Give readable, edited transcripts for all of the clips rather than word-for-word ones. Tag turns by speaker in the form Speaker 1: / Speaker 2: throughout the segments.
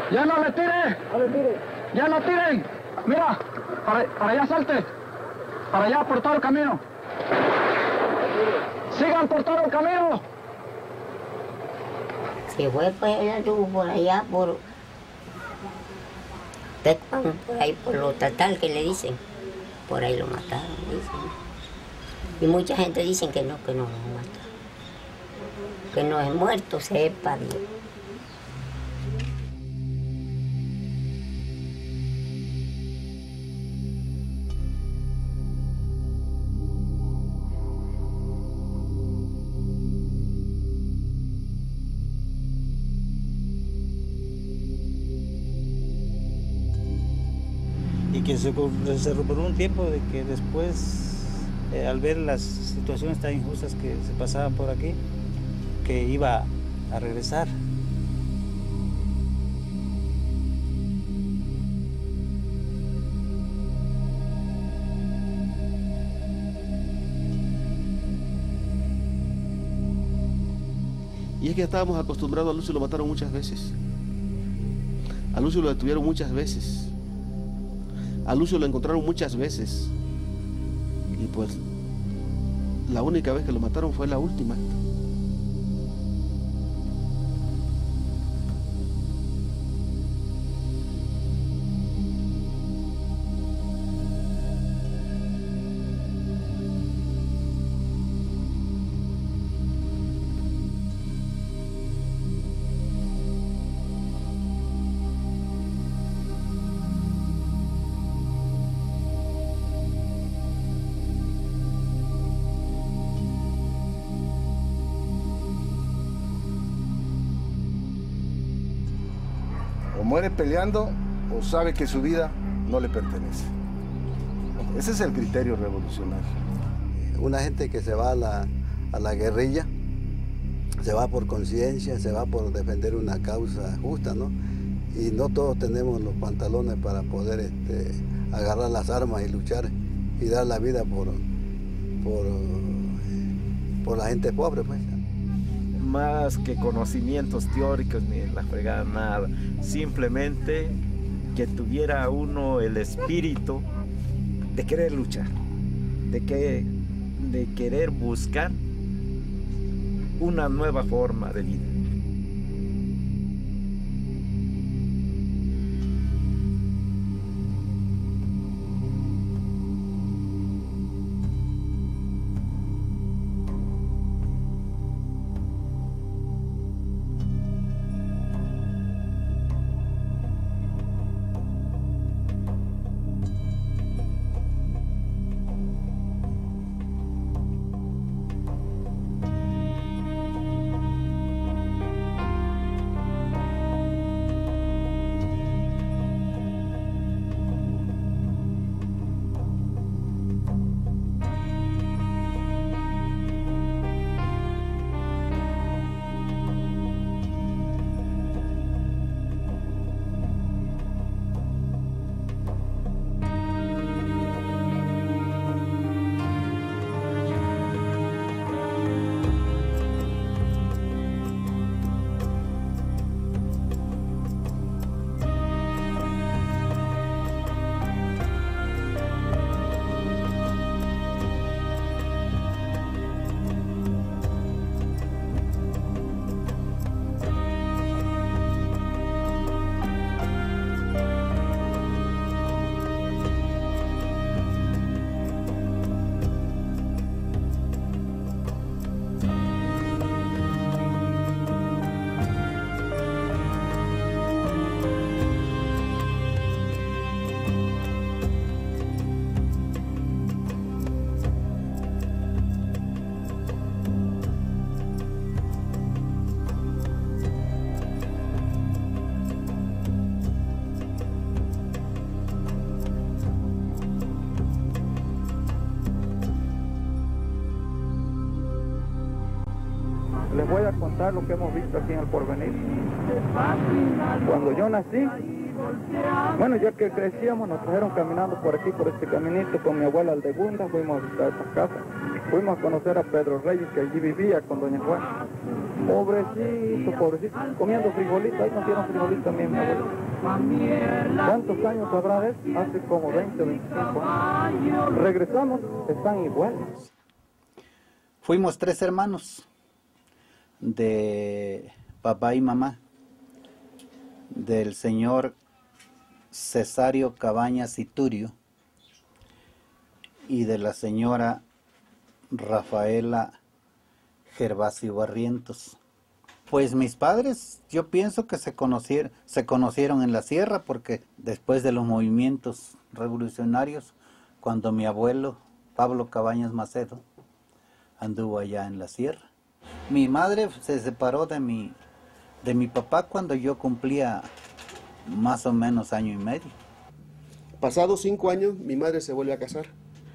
Speaker 1: ¡Ya no le tire!
Speaker 2: ¡No le tire!
Speaker 1: ¡Ya no tiren! Mira, para allá salte. Para allá, por todo el camino. ¡Sigan por todo el camino!
Speaker 3: Se fue pues ella anduvo por allá, por ahí, por lo tatal que le dicen. Por ahí lo mataron, dicen. Y mucha gente dice que no lo mataron. Que no es muerto, sepa Dios.
Speaker 4: Y que se recuperó un tiempo de que después, al ver las situaciones tan injustas que se pasaban por aquí, que iba a regresar.
Speaker 5: Y es que estábamos acostumbrados, a Lucio lo mataron muchas veces. A Lucio lo detuvieron muchas veces. A Lucio lo encontraron muchas veces. Y pues la única vez que lo mataron fue la última.
Speaker 6: O muere peleando o sabe que su vida no le pertenece. Ese es el criterio revolucionario.
Speaker 7: Una gente que se va a la guerrilla, se va por conciencia, se va por defender una causa justa, ¿no? Y no todos tenemos los pantalones para poder agarrar las armas y luchar y dar la vida por la gente pobre, pues.
Speaker 8: Más que conocimientos teóricos ni la fregada, nada. Simplemente que tuviera uno el espíritu de querer luchar, de querer buscar una nueva forma de vida.
Speaker 1: Les voy a contar lo que hemos visto aquí en el Porvenir. Cuando yo nací, bueno, ya que crecíamos, nos trajeron caminando por aquí, por este caminito, con mi abuela Aldegunda, fuimos a visitar estas casas. Fuimos a conocer a Pedro Reyes, que allí vivía con doña Juana. Pobrecito, pobrecito, comiendo frijolito, ahí nos dieron frijolito también, mi abuelo. ¿Cuántos años habrá de eso? Hace como 20, 25 años. Regresamos, están iguales.
Speaker 4: Fuimos 3 hermanos de papá y mamá, del señor Cesario Cabañas Iturio y de la señora Rafaela Gervasio Barrientos. Pues mis padres, yo pienso que se conocieron en la sierra, porque después de los movimientos revolucionarios, cuando mi abuelo Pablo Cabañas Macedo anduvo allá en la sierra. Mi madre se separó de mi papá cuando yo cumplía más o menos año y medio.
Speaker 5: Pasados 5 años, mi madre se vuelve a casar.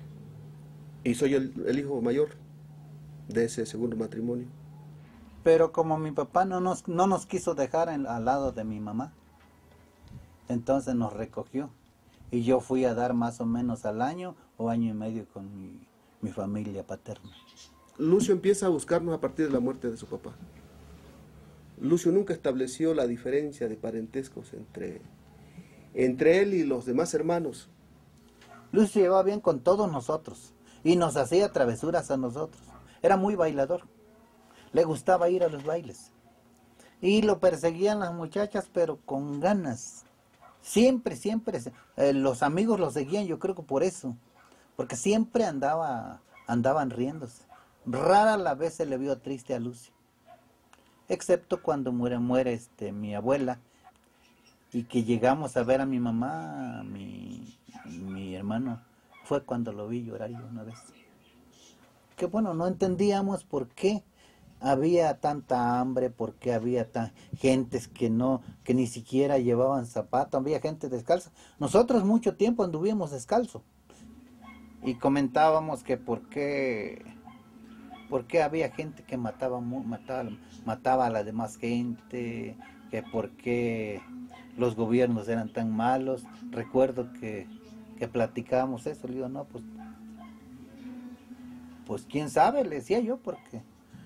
Speaker 5: Y soy el hijo mayor de ese segundo matrimonio.
Speaker 4: Pero como mi papá no nos quiso dejar al lado de mi mamá, entonces nos recogió. Y yo fui a dar más o menos al año o año y medio con mi familia paterna.
Speaker 5: Lucio empieza a buscarnos a partir de la muerte de su papá. Lucio nunca estableció la diferencia de parentescos entre él y los demás hermanos.
Speaker 4: Lucio llevaba bien con todos nosotros y nos hacía travesuras a nosotros. Era muy bailador. Le gustaba ir a los bailes. Y lo perseguían las muchachas, pero con ganas. Siempre, los amigos lo seguían, yo creo que por eso. Porque siempre andaban riéndose. Rara la vez se le vio triste a Lucio. Excepto cuando muere mi abuela. Y que llegamos a ver a mi mamá, mi hermano. Fue cuando lo vi llorar yo una vez. Que bueno, no entendíamos por qué había tanta hambre, por qué había gentes que ni siquiera llevaban zapatos, había gente descalza. Nosotros mucho tiempo anduvimos descalzo. Y comentábamos que por qué había gente que mataba a la demás gente, que por qué los gobiernos eran tan malos. Recuerdo que platicábamos eso. Le digo, no, pues quién sabe, le decía yo, porque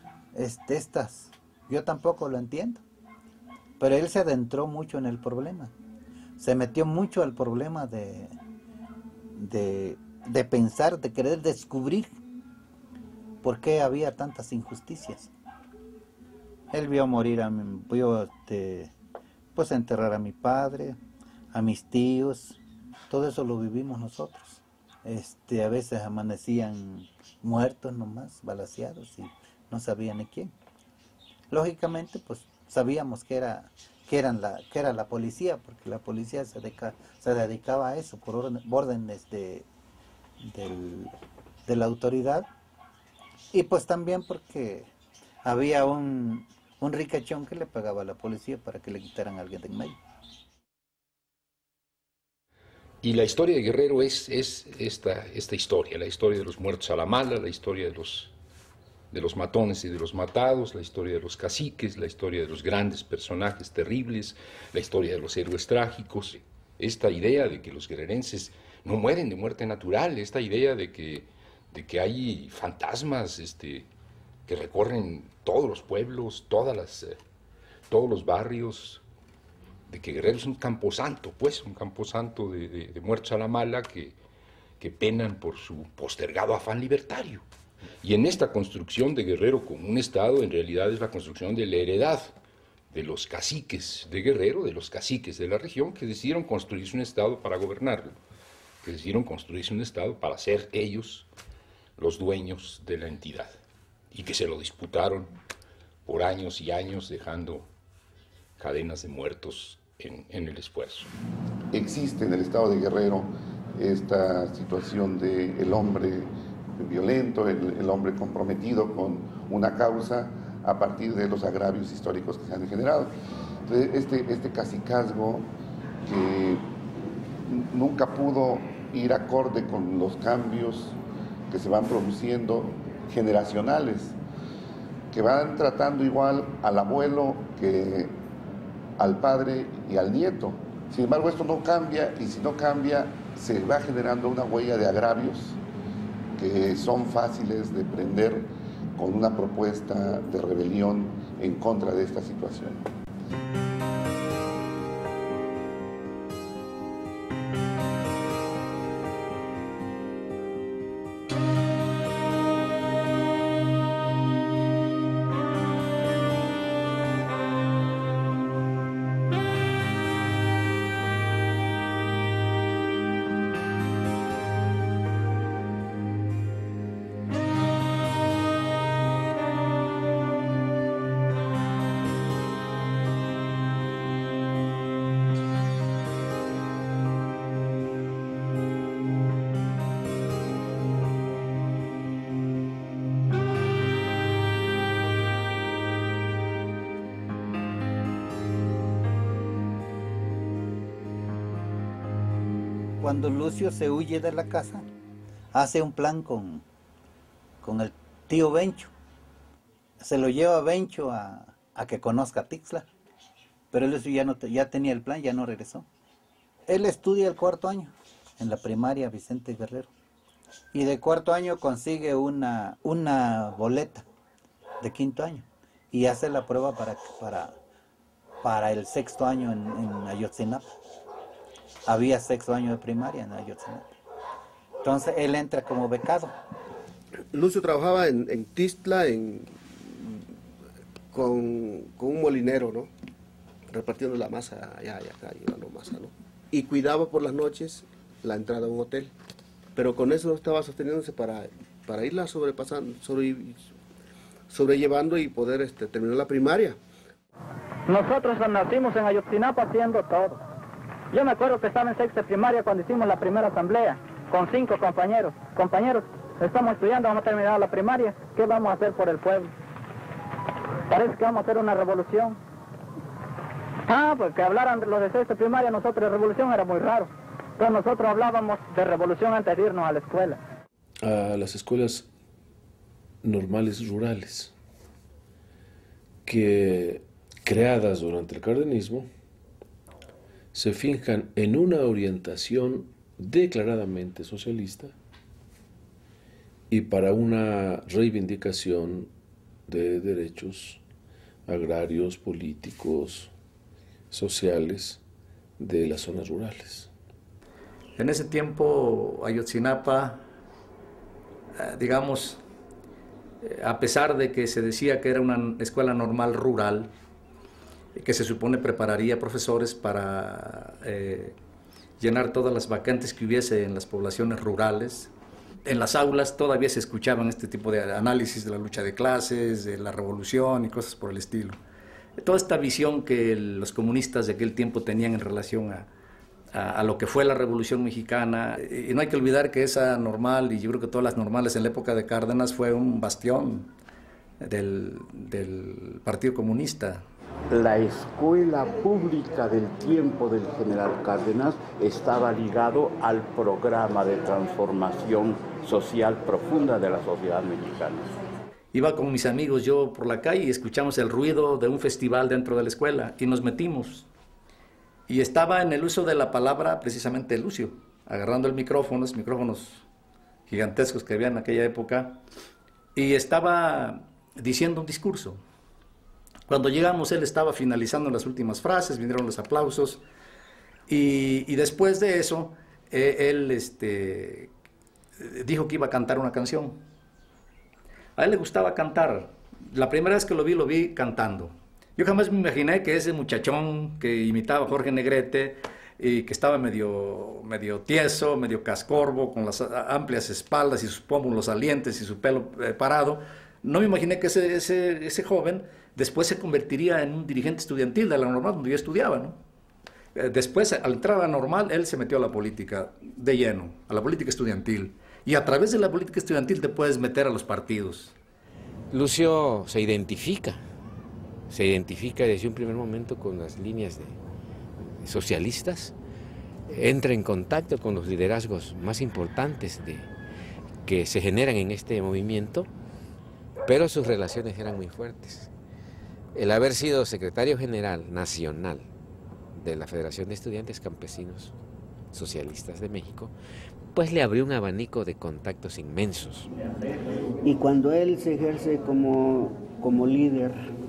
Speaker 4: yo tampoco lo entiendo. Pero él se adentró mucho en el problema. Se metió mucho al problema de pensar, de querer descubrir por qué había tantas injusticias. Él vio morir pues enterrar a mi padre, a mis tíos. Todo eso lo vivimos nosotros. A veces amanecían muertos nomás, balaceados, y no sabían de quién. Lógicamente, pues sabíamos que era la policía, porque la policía se dedicaba a eso por órdenes de la autoridad, y pues también porque había un ricachón que le pagaba a la policía para que le quitaran a alguien de en medio.
Speaker 2: Y la historia de Guerrero es esta historia, la historia de los muertos a la mala, la historia de los matones y de los matados, la historia de los caciques, la historia de los grandes personajes terribles, la historia de los héroes trágicos. Esta idea de que los guerrerenses no mueren de muerte natural, esta idea de que hay fantasmas que recorren todos los pueblos, todos los barrios, de que Guerrero es un camposanto, pues, un camposanto de muertos a la mala que penan por su postergado afán libertario. Y en esta construcción de Guerrero como un estado, en realidad es la construcción de la heredad de los caciques de Guerrero, de los caciques de la región, que decidieron construirse un estado para gobernarlo, que decidieron construirse un estado para ser ellos los dueños de la entidad, y que se lo disputaron por años y años, dejando cadenas de muertos en el esfuerzo.
Speaker 9: Existe en el estado de Guerrero esta situación del hombre violento, el hombre comprometido con una causa a partir de los agravios históricos que se han generado. Entonces, este cacicazgo que nunca pudo ir acorde con los cambios que se van produciendo generacionales, que van tratando igual al abuelo que al padre y al nieto. Sin embargo, esto no cambia, y si no cambia, se va generando una huella de agravios que son fáciles de prender con una propuesta de rebelión en contra de esta situación.
Speaker 4: Cuando Lucio se huye de la casa, hace un plan con el tío Bencho. Se lo lleva a Bencho a que conozca Tixla. Pero Lucio ya tenía el plan, ya no regresó. Él estudia el 4º año en la primaria Vicente Guerrero. Y de 4º año consigue una boleta de 5º año. Y hace la prueba para el 6º año en Ayotzinapa. Había 6º año de primaria en Ayotzinapa. Entonces él entra como becado.
Speaker 5: Lucio trabajaba en Tixla con un molinero, ¿no? Repartiendo la masa allá y acá, llevando masa, ¿no? Y cuidaba por las noches la entrada a un hotel. Pero con eso estaba sosteniéndose para irla sobrellevando y poder terminar la primaria.
Speaker 1: Nosotros nacimos en Ayotzinapa haciendo todo. Yo me acuerdo que estaba en 6ª primaria cuando hicimos la primera asamblea, con 5 compañeros. Compañeros, estamos estudiando, vamos a terminar la primaria, ¿qué vamos a hacer por el pueblo? Parece que vamos a hacer una revolución. Pues que hablaran los de 6ª primaria, nosotros de revolución era muy raro. Entonces nosotros hablábamos de revolución antes de irnos a la escuela.
Speaker 10: A las escuelas normales rurales, que creadas durante el cardenismo, se fijan en una orientación declaradamente socialista y para una reivindicación de derechos agrarios, políticos, sociales de las zonas rurales.
Speaker 11: En ese tiempo Ayotzinapa, digamos, a pesar de que se decía que era una escuela normal rural, que se supone prepararía profesores para llenar todas las vacantes que hubiese en las poblaciones rurales. En las aulas todavía se escuchaban este tipo de análisis de la lucha de clases, de la revolución y cosas por el estilo. Toda esta visión que los comunistas de aquel tiempo tenían en relación a lo que fue la Revolución Mexicana. Y no hay que olvidar que esa normal, y yo creo que todas las normales en la época de Cárdenas, fue un bastión del Partido Comunista.
Speaker 12: La escuela pública del tiempo del general Cárdenas estaba ligado al programa de transformación social profunda de la sociedad mexicana.
Speaker 11: Iba con mis amigos yo por la calle y escuchamos el ruido de un festival dentro de la escuela y nos metimos. Y estaba en el uso de la palabra precisamente Lucio, agarrando el micrófono, los micrófonos gigantescos que había en aquella época, y estaba diciendo un discurso. Cuando llegamos, él estaba finalizando las últimas frases, vinieron los aplausos, y después de eso, él dijo que iba a cantar una canción. A él le gustaba cantar. La primera vez que lo vi cantando. Yo jamás me imaginé que ese muchachón que imitaba a Jorge Negrete y que estaba medio tieso, medio cascorbo, con las amplias espaldas y sus pómulos salientes y su pelo parado, no me imaginé que ese joven después se convertiría en un dirigente estudiantil de la normal donde yo estudiaba, ¿no? Después, al entrar a la normal, él se metió a la política de lleno, a la política estudiantil. Y a través de la política estudiantil te puedes meter a los partidos.
Speaker 13: Lucio se identifica desde un primer momento con las líneas socialistas, entra en contacto con los liderazgos más importantes que se generan en este movimiento, pero sus relaciones eran muy fuertes. El haber sido secretario general nacional de la Federación de Estudiantes Campesinos Socialistas de México pues le abrió un abanico de contactos inmensos.
Speaker 14: Y cuando él se ejerce como líder,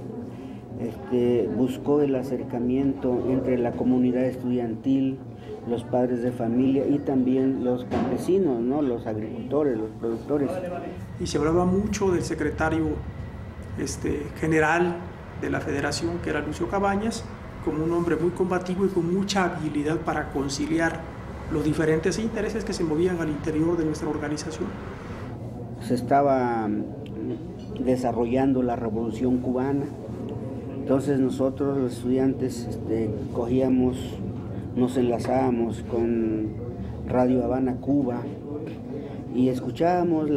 Speaker 14: buscó el acercamiento entre la comunidad estudiantil, los padres de familia y también los campesinos, ¿no? Los agricultores, los productores.
Speaker 15: Y se hablaba mucho del secretario general de la federación, que era Lucio Cabañas, como un hombre muy combativo y con mucha habilidad para conciliar los diferentes intereses que se movían al interior de nuestra organización.
Speaker 14: Se estaba desarrollando la Revolución Cubana, entonces nosotros los estudiantes cogíamos, nos enlazábamos con Radio Habana Cuba y escuchábamos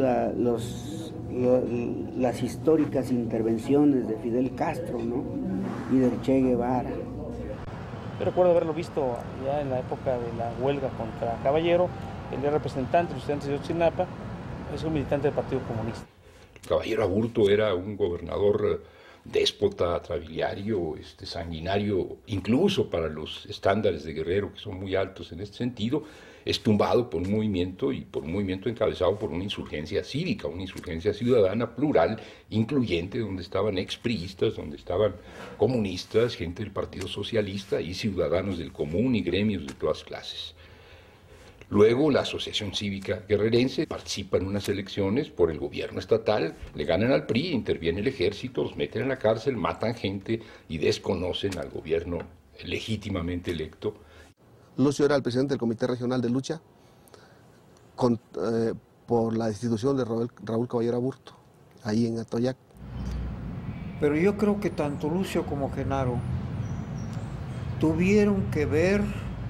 Speaker 14: las históricas intervenciones de Fidel Castro, ¿no? Y del Che Guevara.
Speaker 16: Yo recuerdo haberlo visto ya en la época de la huelga contra Caballero. Él era representante de los estudiantes de Ayotzinapa, es un militante del Partido Comunista.
Speaker 2: Caballero Aburto era un gobernador déspota, trabiliario, sanguinario, incluso para los estándares de Guerrero, que son muy altos en este sentido. Es tumbado por un movimiento, y por un movimiento encabezado por una insurgencia cívica, una insurgencia ciudadana plural, incluyente, donde estaban expriistas, donde estaban comunistas, gente del Partido Socialista y ciudadanos del común y gremios de todas clases. Luego la Asociación Cívica Guerrerense participa en unas elecciones por el gobierno estatal, le ganan al PRI, interviene el ejército, los meten en la cárcel, matan gente y desconocen al gobierno legítimamente electo.
Speaker 5: Lucio era el presidente del Comité Regional de Lucha por la destitución de Raúl Caballero Aburto, ahí en Atoyac.
Speaker 17: Pero yo creo que tanto Lucio como Genaro tuvieron que ver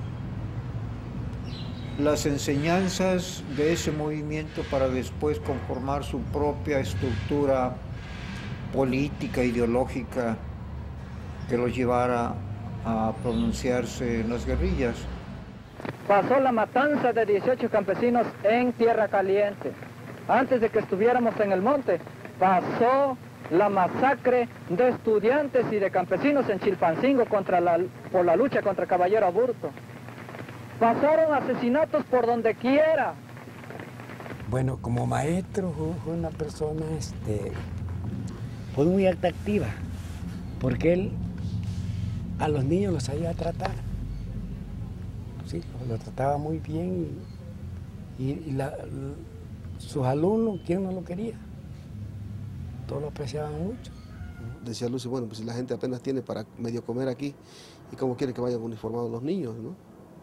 Speaker 17: las enseñanzas de ese movimiento para después conformar su propia estructura política, ideológica, que los llevara a pronunciarse en las guerrillas.
Speaker 1: Pasó la matanza de 18 campesinos en Tierra Caliente. Antes de que estuviéramos en el monte, pasó la masacre de estudiantes y de campesinos en Chilpancingo por la lucha contra Caballero Aburto. Pasaron asesinatos por donde quiera.
Speaker 18: Bueno, como maestro fue una persona fue muy atractiva, porque él a los niños los sabía tratar. Sí, los trataba muy bien y sus alumnos, ¿quién no lo quería? Todos lo apreciaban mucho.
Speaker 5: Decía Lucio, bueno, pues si la gente apenas tiene para medio comer aquí, ¿y cómo quiere que vayan uniformados los niños, no?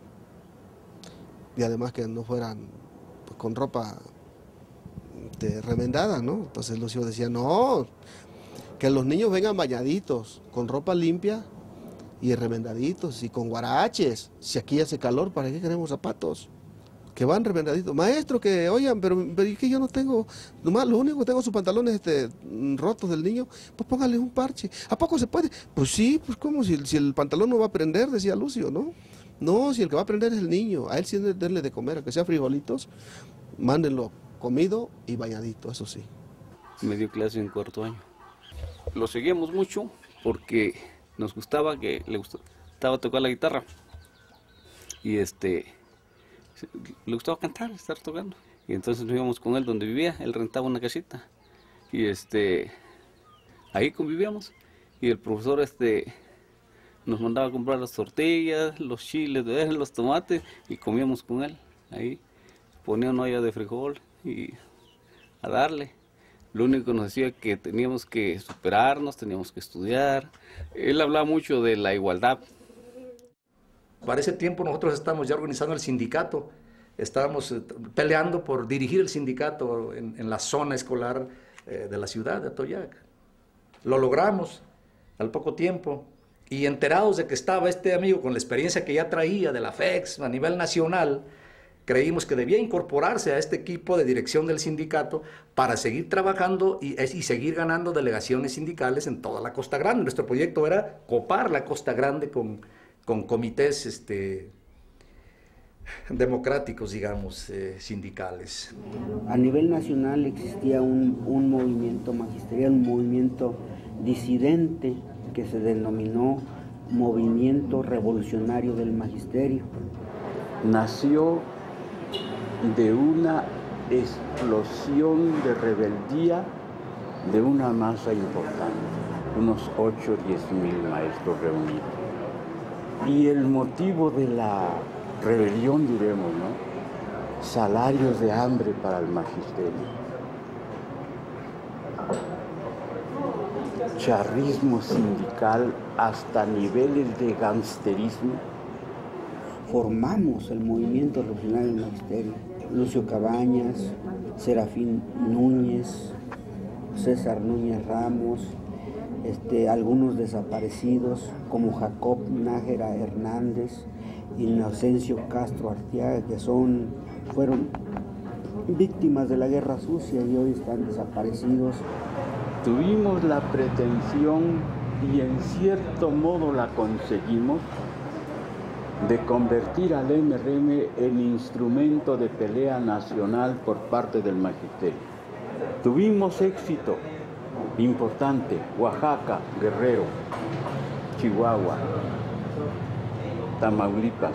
Speaker 5: Y además que no fueran pues, con ropa remendada, ¿no? Entonces Lucio decía, no, que los niños vengan bañaditos, con ropa limpia y remendaditos y con guaraches. Si aquí hace calor, ¿para qué queremos zapatos? Que van remendaditos. Maestro, que oigan, pero es que yo no tengo, nomás lo único que tengo son pantalones rotos del niño, pues póngale un parche. ¿A poco se puede? Pues sí, pues ¿cómo? Si el pantalón no va a prender, decía Lucio, ¿no? No, si el que va a aprender es el niño, a él sí es darle de comer, a que sea frijolitos, mándenlo comido y bañadito, eso sí.
Speaker 19: Me dio clase en cuarto año. Lo seguíamos mucho porque nos gustaba, que le gustaba tocar la guitarra y le gustaba cantar, estar tocando. Y entonces nos íbamos con él donde vivía, él rentaba una casita y ahí convivíamos y el profesor nos mandaba a comprar las tortillas, los chiles, los tomates y comíamos con él. Ahí ponía una olla de frijol y a darle. Lo único que nos decía que teníamos que superarnos, teníamos que estudiar. Él hablaba mucho de la igualdad.
Speaker 11: Para ese tiempo nosotros estábamos ya organizando el sindicato. Estábamos peleando por dirigir el sindicato en la zona escolar de la ciudad de Atoyac. Lo logramos al poco tiempo. Y enterados de que estaba este amigo con la experiencia que ya traía de la FEX a nivel nacional, creímos que debía incorporarse a este equipo de dirección del sindicato para seguir trabajando y seguir ganando delegaciones sindicales en toda la Costa Grande. Nuestro proyecto era copar la Costa Grande con comités democráticos, digamos, sindicales.
Speaker 14: A nivel nacional existía un movimiento magisterial, un movimiento disidente, que se denominó Movimiento Revolucionario del Magisterio.
Speaker 12: Nació de una explosión de rebeldía de una masa importante, unos 8 o 10 mil maestros reunidos. Y el motivo de la rebelión, diremos, ¿no? Salarios de hambre para el magisterio. Charrismo sindical hasta niveles de gangsterismo.
Speaker 14: Formamos el movimiento revolucionario del magisterio. Lucio Cabañas, Serafín Núñez, César Núñez Ramos, algunos desaparecidos como Jacob Nájera Hernández, Inocencio Castro Arteaga, que fueron víctimas de la guerra sucia y hoy están desaparecidos.
Speaker 12: Tuvimos la pretensión, y en cierto modo la conseguimos, de convertir al MRM en instrumento de pelea nacional por parte del magisterio. Tuvimos éxito importante: Oaxaca, Guerrero, Chihuahua, Tamaulipas,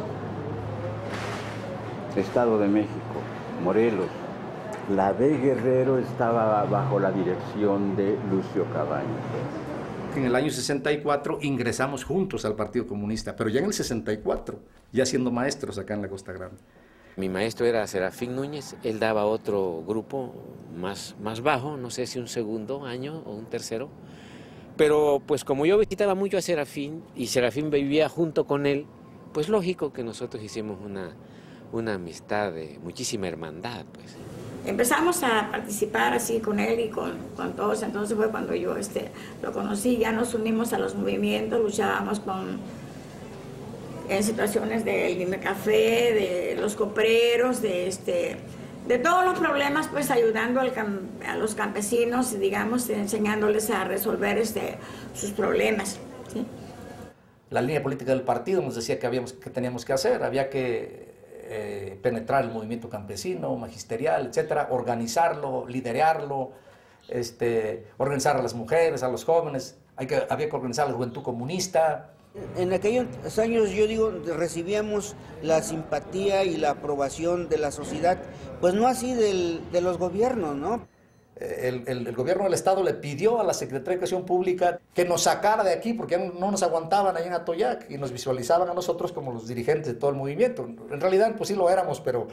Speaker 12: Estado de México, Morelos. La de Guerrero estaba bajo la dirección de Lucio Cabañas.
Speaker 11: En el año 64 ingresamos juntos al Partido Comunista, pero ya en el 64, ya siendo maestros acá en la Costa Grande.
Speaker 13: Mi maestro era Serafín Núñez, él daba otro grupo más bajo, no sé si un segundo año o un tercero, pero pues como yo visitaba mucho a Serafín y Serafín vivía junto con él, pues lógico que nosotros hicimos una amistad de muchísima hermandad, pues.
Speaker 20: Empezamos a participar así con él y con todos, entonces fue cuando yo lo conocí, ya nos unimos a los movimientos, luchábamos en situaciones del Dime Café, de los copreros, de todos los problemas, pues ayudando a los campesinos, digamos, enseñándoles a resolver sus problemas, ¿sí?
Speaker 11: La línea política del partido nos decía que teníamos que hacer, había que penetrar el movimiento campesino, magisterial, etcétera, organizarlo, liderarlo, organizar a las mujeres, a los jóvenes, había que organizar a la juventud comunista.
Speaker 14: En aquellos años, yo digo, recibíamos la simpatía y la aprobación de la sociedad, pues no así de los gobiernos, ¿no?
Speaker 11: El gobierno del Estado le pidió a la Secretaría de Educación Pública que nos sacara de aquí porque no nos aguantaban ahí en Atoyac y nos visualizaban a nosotros como los dirigentes de todo el movimiento. En realidad, pues sí lo éramos, pero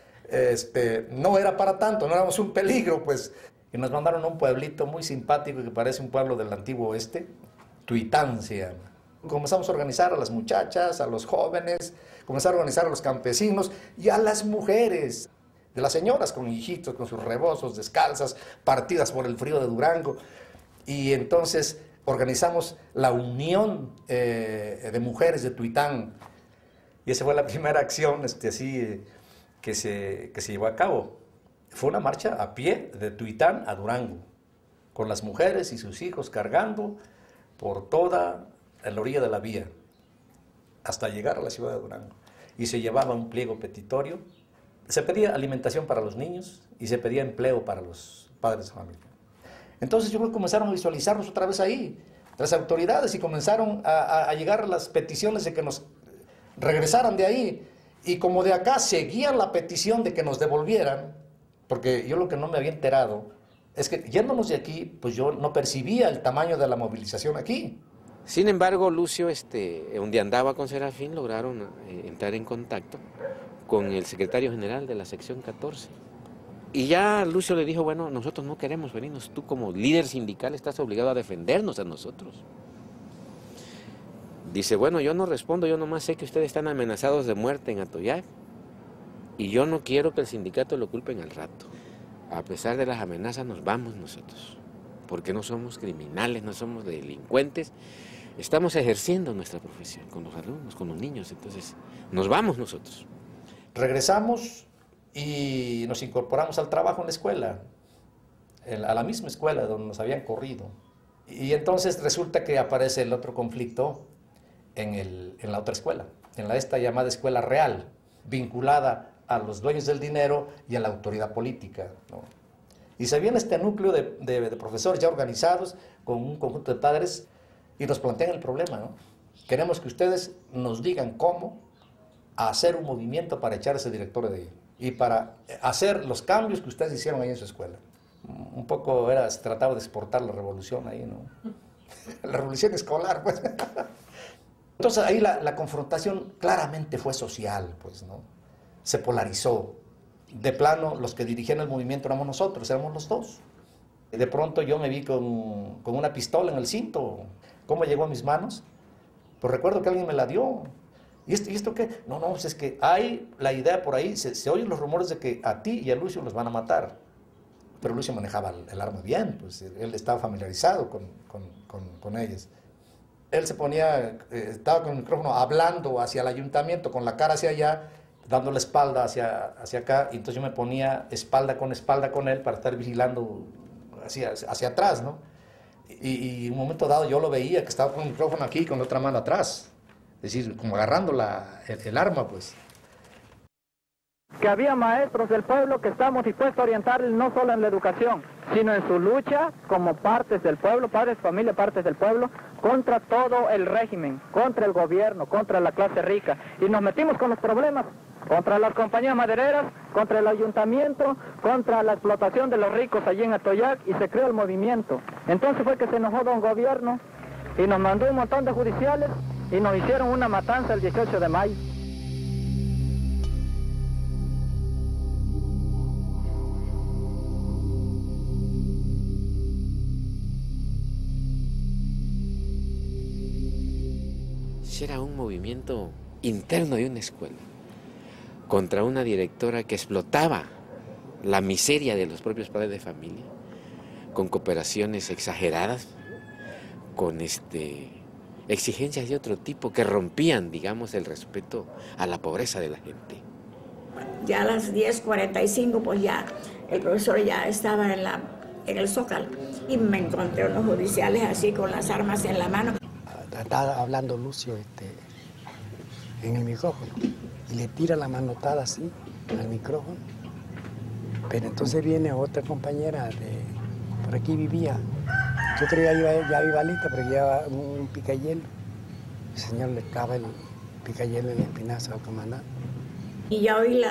Speaker 11: no era para tanto, no éramos un peligro, pues. Y nos mandaron a un pueblito muy simpático que parece un pueblo del antiguo oeste, Tuitán se llama. Comenzamos a organizar a las muchachas, a los jóvenes, comenzamos a organizar a los campesinos y a las mujeres. De las señoras con hijitos, con sus rebozos, descalzas, partidas por el frío de Durango. Y entonces organizamos la unión de mujeres de Tuitán. Y esa fue la primera acción que se llevó a cabo. Fue una marcha a pie de Tuitán a Durango, con las mujeres y sus hijos cargando por toda la orilla de la vía, hasta llegar a la ciudad de Durango. Y se llevaba un pliego petitorio. Se pedía alimentación para los niños y se pedía empleo para los padres de familia. Entonces yo creo que comenzaron a visualizarnos otra vez ahí, las autoridades, y comenzaron a llegar las peticiones de que nos regresaran de ahí. Y como de acá seguían la petición de que nos devolvieran, porque yo lo que no me había enterado es que yéndonos de aquí, pues yo no percibía el tamaño de la movilización aquí.
Speaker 13: Sin embargo, Lucio, donde andaba con Serafín, lograron entrar en contacto con el secretario general de la sección 14. Y ya Lucio le dijo, bueno, nosotros no queremos venirnos, tú como líder sindical estás obligado a defendernos a nosotros. Dice, bueno, yo no respondo, yo nomás sé que ustedes están amenazados de muerte en Atoyac y yo no quiero que el sindicato lo culpen al rato. A pesar de las amenazas nos vamos nosotros, porque no somos criminales, no somos delincuentes, estamos ejerciendo nuestra profesión con los alumnos, con los niños, entonces nos vamos nosotros.
Speaker 11: Regresamos y nos incorporamos al trabajo en la escuela, a la misma escuela donde nos habían corrido. Y entonces resulta que aparece el otro conflicto en la otra escuela, en esta llamada escuela real, vinculada a los dueños del dinero y a la autoridad política, ¿no? Y se viene este núcleo de profesores ya organizados con un conjunto de padres y nos plantean el problema, ¿no? Queremos que ustedes nos digan cómo hacer un movimiento para echar a ese director de ahí. y para hacer los cambios que ustedes hicieron ahí en su escuela. Un poco se trataba de exportar la revolución ahí, ¿no? La revolución escolar, pues. Entonces ahí la confrontación claramente fue social, pues, ¿no? Se polarizó. De plano, los que dirigían el movimiento éramos nosotros, éramos los dos. De pronto yo me vi con una pistola en el cinto. ¿Cómo llegó a mis manos? Pues recuerdo que alguien me la dio. ¿Y esto qué? No, pues es que hay la idea por ahí, se oyen los rumores de que a ti y a Lucio los van a matar. Pero Lucio manejaba el arma bien, pues él estaba familiarizado con ellas. Él se ponía, estaba con el micrófono hablando hacia el ayuntamiento, con la cara hacia allá, dando la espalda hacia acá, y entonces yo me ponía espalda con él para estar vigilando hacia atrás, ¿no? Y en un momento dado yo lo veía que estaba con el micrófono aquí y con la otra mano atrás, es decir, como agarrando el arma, pues.
Speaker 1: Que había maestros del pueblo que estamos dispuestos a orientarles no solo en la educación, sino en su lucha como partes del pueblo, padres, familia, partes del pueblo, contra todo el régimen, contra el gobierno, contra la clase rica. Y nos metimos con los problemas, contra las compañías madereras, contra el ayuntamiento, contra la explotación de los ricos allí en Atoyac, y se creó el movimiento. Entonces fue que se enojó don gobierno y nos mandó un montón de judiciales y nos hicieron una matanza el 18 de mayo.
Speaker 13: Era un movimiento interno de una escuela contra una directora que explotaba la miseria de los propios padres de familia, con cooperaciones exageradas, con exigencias de otro tipo que rompían, digamos, el respeto a la pobreza de la gente.
Speaker 20: Ya a las 10:45, pues ya el profesor ya estaba en el Zócalo y me encontré unos judiciales así con las armas en la mano.
Speaker 18: Estaba hablando Lucio en el micrófono y le tira la manotada así al micrófono. Pero entonces viene otra compañera por aquí vivía. Yo creo que ya iba lista, pero llevaba un picayelo. El señor le clava el picayelo en el espinazo al comandante.
Speaker 20: Y ya oí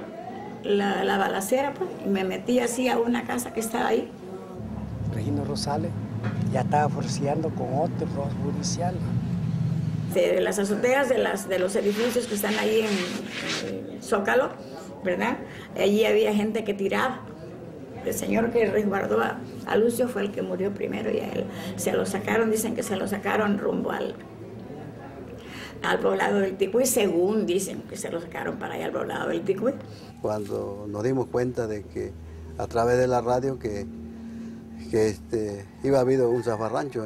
Speaker 20: la balacera, pues, y me metí así a una casa que estaba ahí.
Speaker 18: Regino Rosales ya estaba forceando con otros judiciales.
Speaker 20: De las azoteas de los edificios que están ahí en Zócalo, ¿verdad? Allí había gente que tiraba. El señor que resguardó a Lucio fue el que murió primero y a él se lo sacaron, dicen que se lo sacaron rumbo al poblado del Ticuí, según dicen que se lo sacaron para allá al poblado del Ticuí.
Speaker 7: Cuando nos dimos cuenta de que a través de la radio que iba a haber un zafarrancho,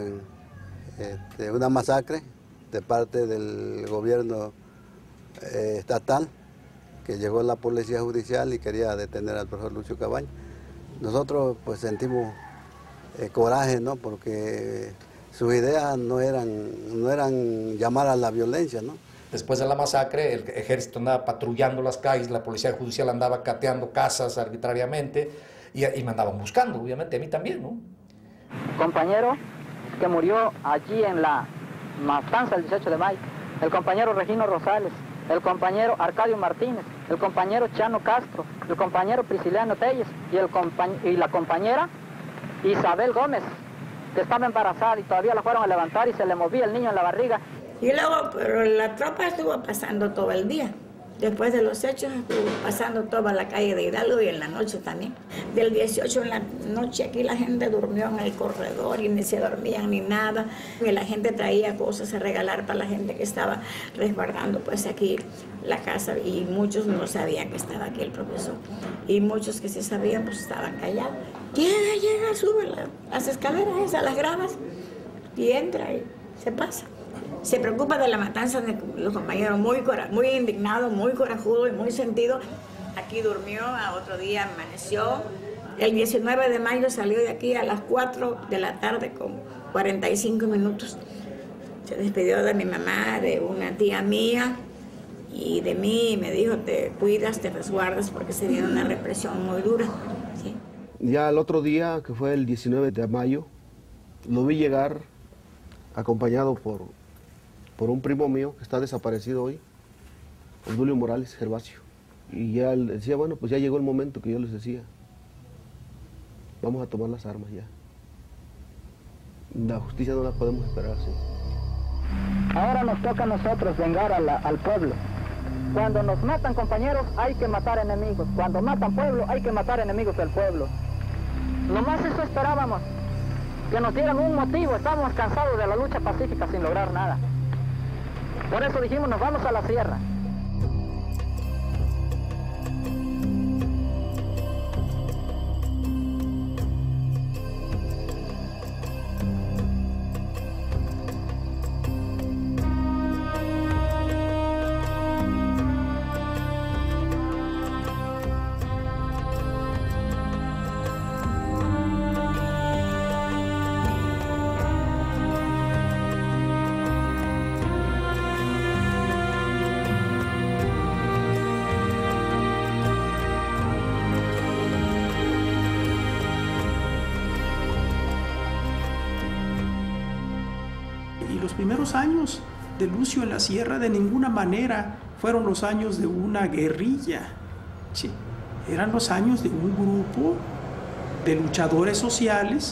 Speaker 7: una masacre de parte del gobierno estatal, que llegó la policía judicial y quería detener al profesor Lucio Cabañas. Nosotros pues sentimos coraje, ¿no? Porque sus ideas no eran llamar a la violencia, ¿no?
Speaker 11: Después de la masacre, el ejército andaba patrullando las calles, la policía judicial andaba cateando casas arbitrariamente y me andaban buscando, obviamente, a mí también, ¿no?
Speaker 1: Compañero que murió allí en la matanza el 18 de mayo, el compañero Regino Rosales, el compañero Arcadio Martínez, el compañero Chano Castro, el compañero Prisciliano Telles y la compañera Isabel Gómez, que estaba embarazada y todavía la fueron a levantar y se le movía el niño en la barriga.
Speaker 20: Y luego, pero la tropa estuvo pasando todo el día. Después de los hechos estuvo pasando toda la calle de Hidalgo y en la noche también. Del 18 en la noche aquí la gente durmió en el corredor y ni se dormían ni nada. Y la gente traía cosas a regalar para la gente que estaba resguardando pues aquí la casa y muchos no sabían que estaba aquí el profesor. Y muchos que sí sabían pues estaban callados. Llega, sube las escaleras esas, las gradas y entra y se pasa. Se preocupa de la matanza de los compañeros, muy indignado, muy corajudo y muy sentido. Aquí durmió, a otro día amaneció. El 19 de mayo salió de aquí a las 4 de la tarde con 45 minutos. Se despidió de mi mamá, de una tía mía y de mí y me dijo, te cuidas, te resguardas porque se viene una represión muy dura. ¿Sí?
Speaker 5: Ya el otro día, que fue el 19 de mayo, lo vi llegar acompañado por un primo mío que está desaparecido hoy, Obdulio Morales Gervasio. Y ya él decía, bueno, pues ya llegó el momento que yo les decía, vamos a tomar las armas ya. La justicia no la podemos esperar así.
Speaker 1: Ahora nos toca a nosotros vengar al pueblo. Cuando nos matan compañeros, hay que matar enemigos. Cuando matan pueblo, hay que matar enemigos del pueblo. Nomás eso esperábamos, que nos dieran un motivo. Estábamos cansados de la lucha pacífica sin lograr nada. Por eso dijimos, nos vamos a la sierra.
Speaker 15: Los primeros años de Lucio en la sierra de ninguna manera fueron los años de una guerrilla. Sí, eran los años de un grupo de luchadores sociales,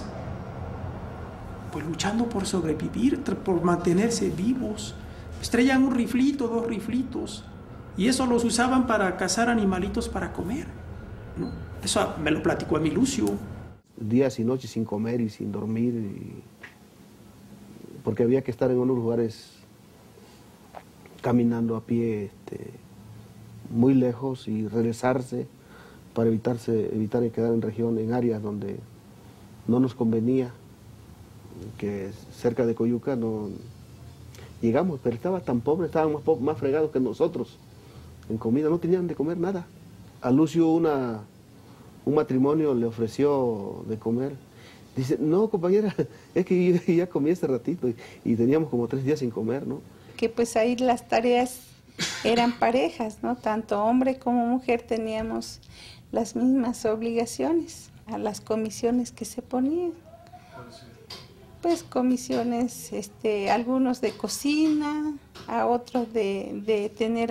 Speaker 15: pues luchando por sobrevivir, por mantenerse vivos. Estrellan un riflito, 2 riflitos, y eso los usaban para cazar animalitos para comer, ¿no? Eso me lo platicó a mí Lucio.
Speaker 5: Días y noches sin comer y sin dormir, porque había que estar en unos lugares caminando a pie muy lejos y regresarse para evitar quedar en región, en áreas donde no nos convenía, que cerca de Coyuca no llegamos, pero estaba tan pobre, estaban más fregados que nosotros en comida, no tenían de comer nada. A Lucio un matrimonio le ofreció de comer. Dice, no, compañera, es que yo ya comí hace ratito y teníamos como 3 días sin comer, ¿no?
Speaker 21: Que pues ahí las tareas eran parejas, ¿no? Tanto hombre como mujer teníamos las mismas obligaciones a las comisiones que se ponían. Pues comisiones, algunos de cocina, a otros de tener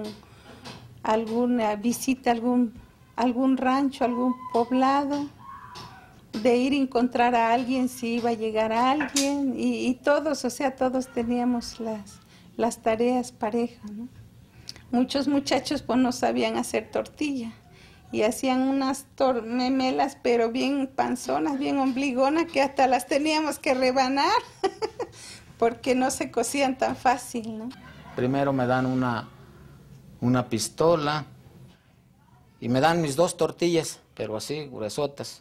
Speaker 21: alguna visita, algún rancho, algún poblado, de ir a encontrar a alguien si iba a llegar a alguien, y todos, o sea, todos teníamos las tareas parejas, ¿no? Muchos muchachos pues no sabían hacer tortilla y hacían unas memelas pero bien panzonas, bien ombligonas, que hasta las teníamos que rebanar porque no se cocían tan fácil, ¿no?
Speaker 22: Primero me dan una pistola y me dan mis 2 tortillas, pero así, gruesotas.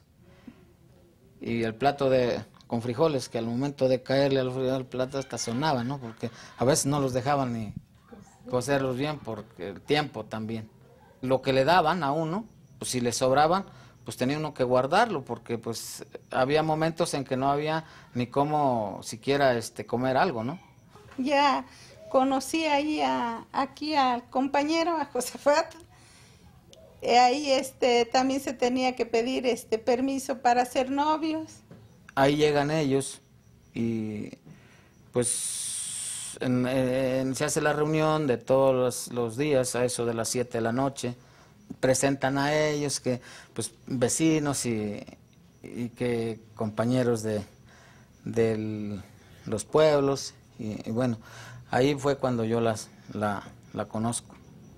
Speaker 22: Y el plato con frijoles, que al momento de caerle al plato hasta sonaba, ¿no? Porque a veces no los dejaban ni cocerlos bien porque el tiempo también. Lo que le daban a uno, pues si le sobraban, pues tenía uno que guardarlo, porque pues había momentos en que no había ni cómo siquiera comer algo, ¿no?
Speaker 21: Ya conocí ahí aquí al compañero, a Josafat. Ahí también se tenía que pedir permiso para ser novios.
Speaker 22: Ahí llegan ellos y pues se hace la reunión de todos los días a eso de las 7 de la noche. Presentan a ellos que pues vecinos y que compañeros de los pueblos y bueno, ahí fue cuando yo la conozco.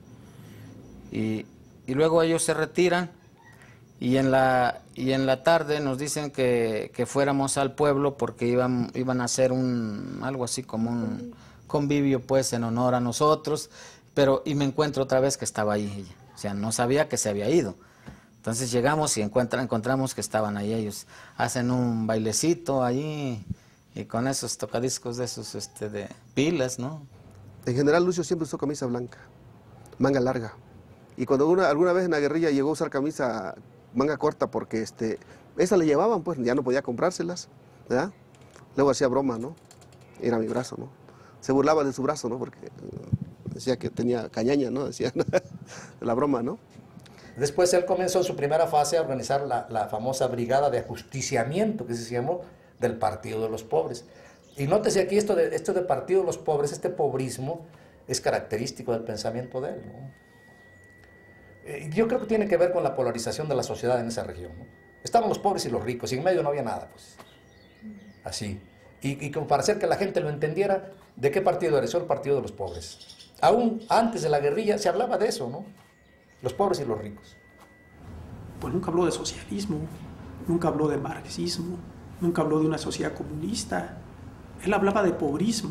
Speaker 22: Y luego ellos se retiran y en la tarde nos dicen que fuéramos al pueblo porque iban a hacer algo así como un convivio pues en honor a nosotros, y me encuentro otra vez que estaba ahí ella. O sea, no sabía que se había ido. Entonces llegamos y encontramos que estaban ahí ellos. Hacen un bailecito ahí y con esos tocadiscos de esos de pilas, ¿no?
Speaker 5: En general Lucio siempre usó camisa blanca, manga larga. Y cuando alguna vez en la guerrilla llegó a usar camisa manga corta porque esa le llevaban, pues ya no podía comprárselas, ¿verdad? Luego hacía broma, ¿no? Era mi brazo, ¿no? Se burlaba de su brazo, ¿no? Porque decía que tenía cañaña, ¿no? Decía la broma, ¿no?
Speaker 23: Después él comenzó en su primera fase a organizar la famosa brigada de ajusticiamiento que se llamó del Partido de los Pobres. Y nótese aquí esto de Partido de los Pobres, este pobrismo es característico del pensamiento de él, ¿no? Yo creo que tiene que ver con la polarización de la sociedad en esa región, ¿no? Estaban los pobres y los ricos, y en medio no había nada, pues. Así. Y como para hacer que la gente lo entendiera, ¿de qué partido eres? Yo el partido de los pobres. Aún antes de la guerrilla se hablaba de eso, ¿no? Los pobres y los ricos.
Speaker 15: Pues nunca habló de socialismo, nunca habló de marxismo, nunca habló de una sociedad comunista. Él hablaba de pobrismo.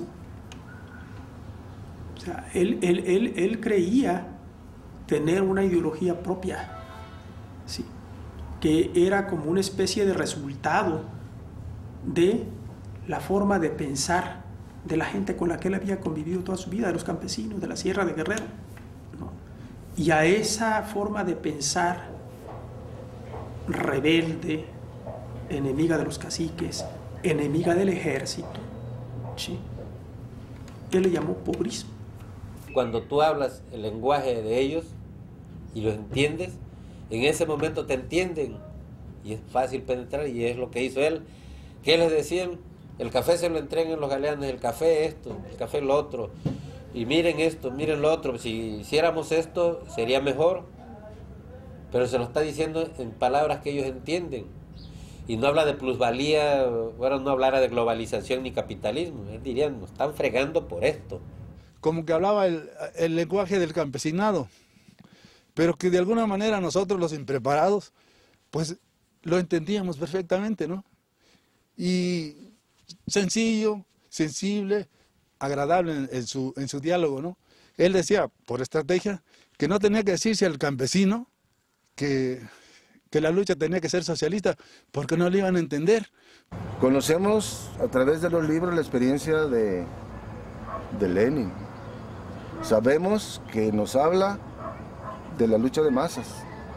Speaker 15: O sea, él creía tener una ideología propia, ¿sí? Que era como una especie de resultado de la forma de pensar de la gente con la que él había convivido toda su vida, de los campesinos de la Sierra de Guerrero, ¿no? Y a esa forma de pensar rebelde, enemiga de los caciques, enemiga del ejército, ¿sí? Él le llamó pobrismo.
Speaker 3: Cuando tú hablas el lenguaje de ellos y los entiendes, en ese momento te entienden y es fácil penetrar, y es lo que hizo él. ¿Qué les decían? El café se lo entregan en los galeanes, el café esto, el café lo otro, y miren esto, miren lo otro, si hiciéramos esto sería mejor, pero se lo está diciendo en palabras que ellos entienden, y no habla de plusvalía, bueno, no hablara de globalización ni capitalismo, él diría, nos están fregando por esto.
Speaker 6: Como que hablaba el lenguaje del campesinado, pero que de alguna manera nosotros los impreparados, pues lo entendíamos perfectamente, ¿no? Y sencillo, sensible, agradable en su diálogo, ¿no? Él decía, por estrategia, que no tenía que decirse al campesino que la lucha tenía que ser socialista, porque no le iban a entender.
Speaker 8: Conocemos a través de los libros la experiencia de Lenin. Sabemos que nos habla de la lucha de masas,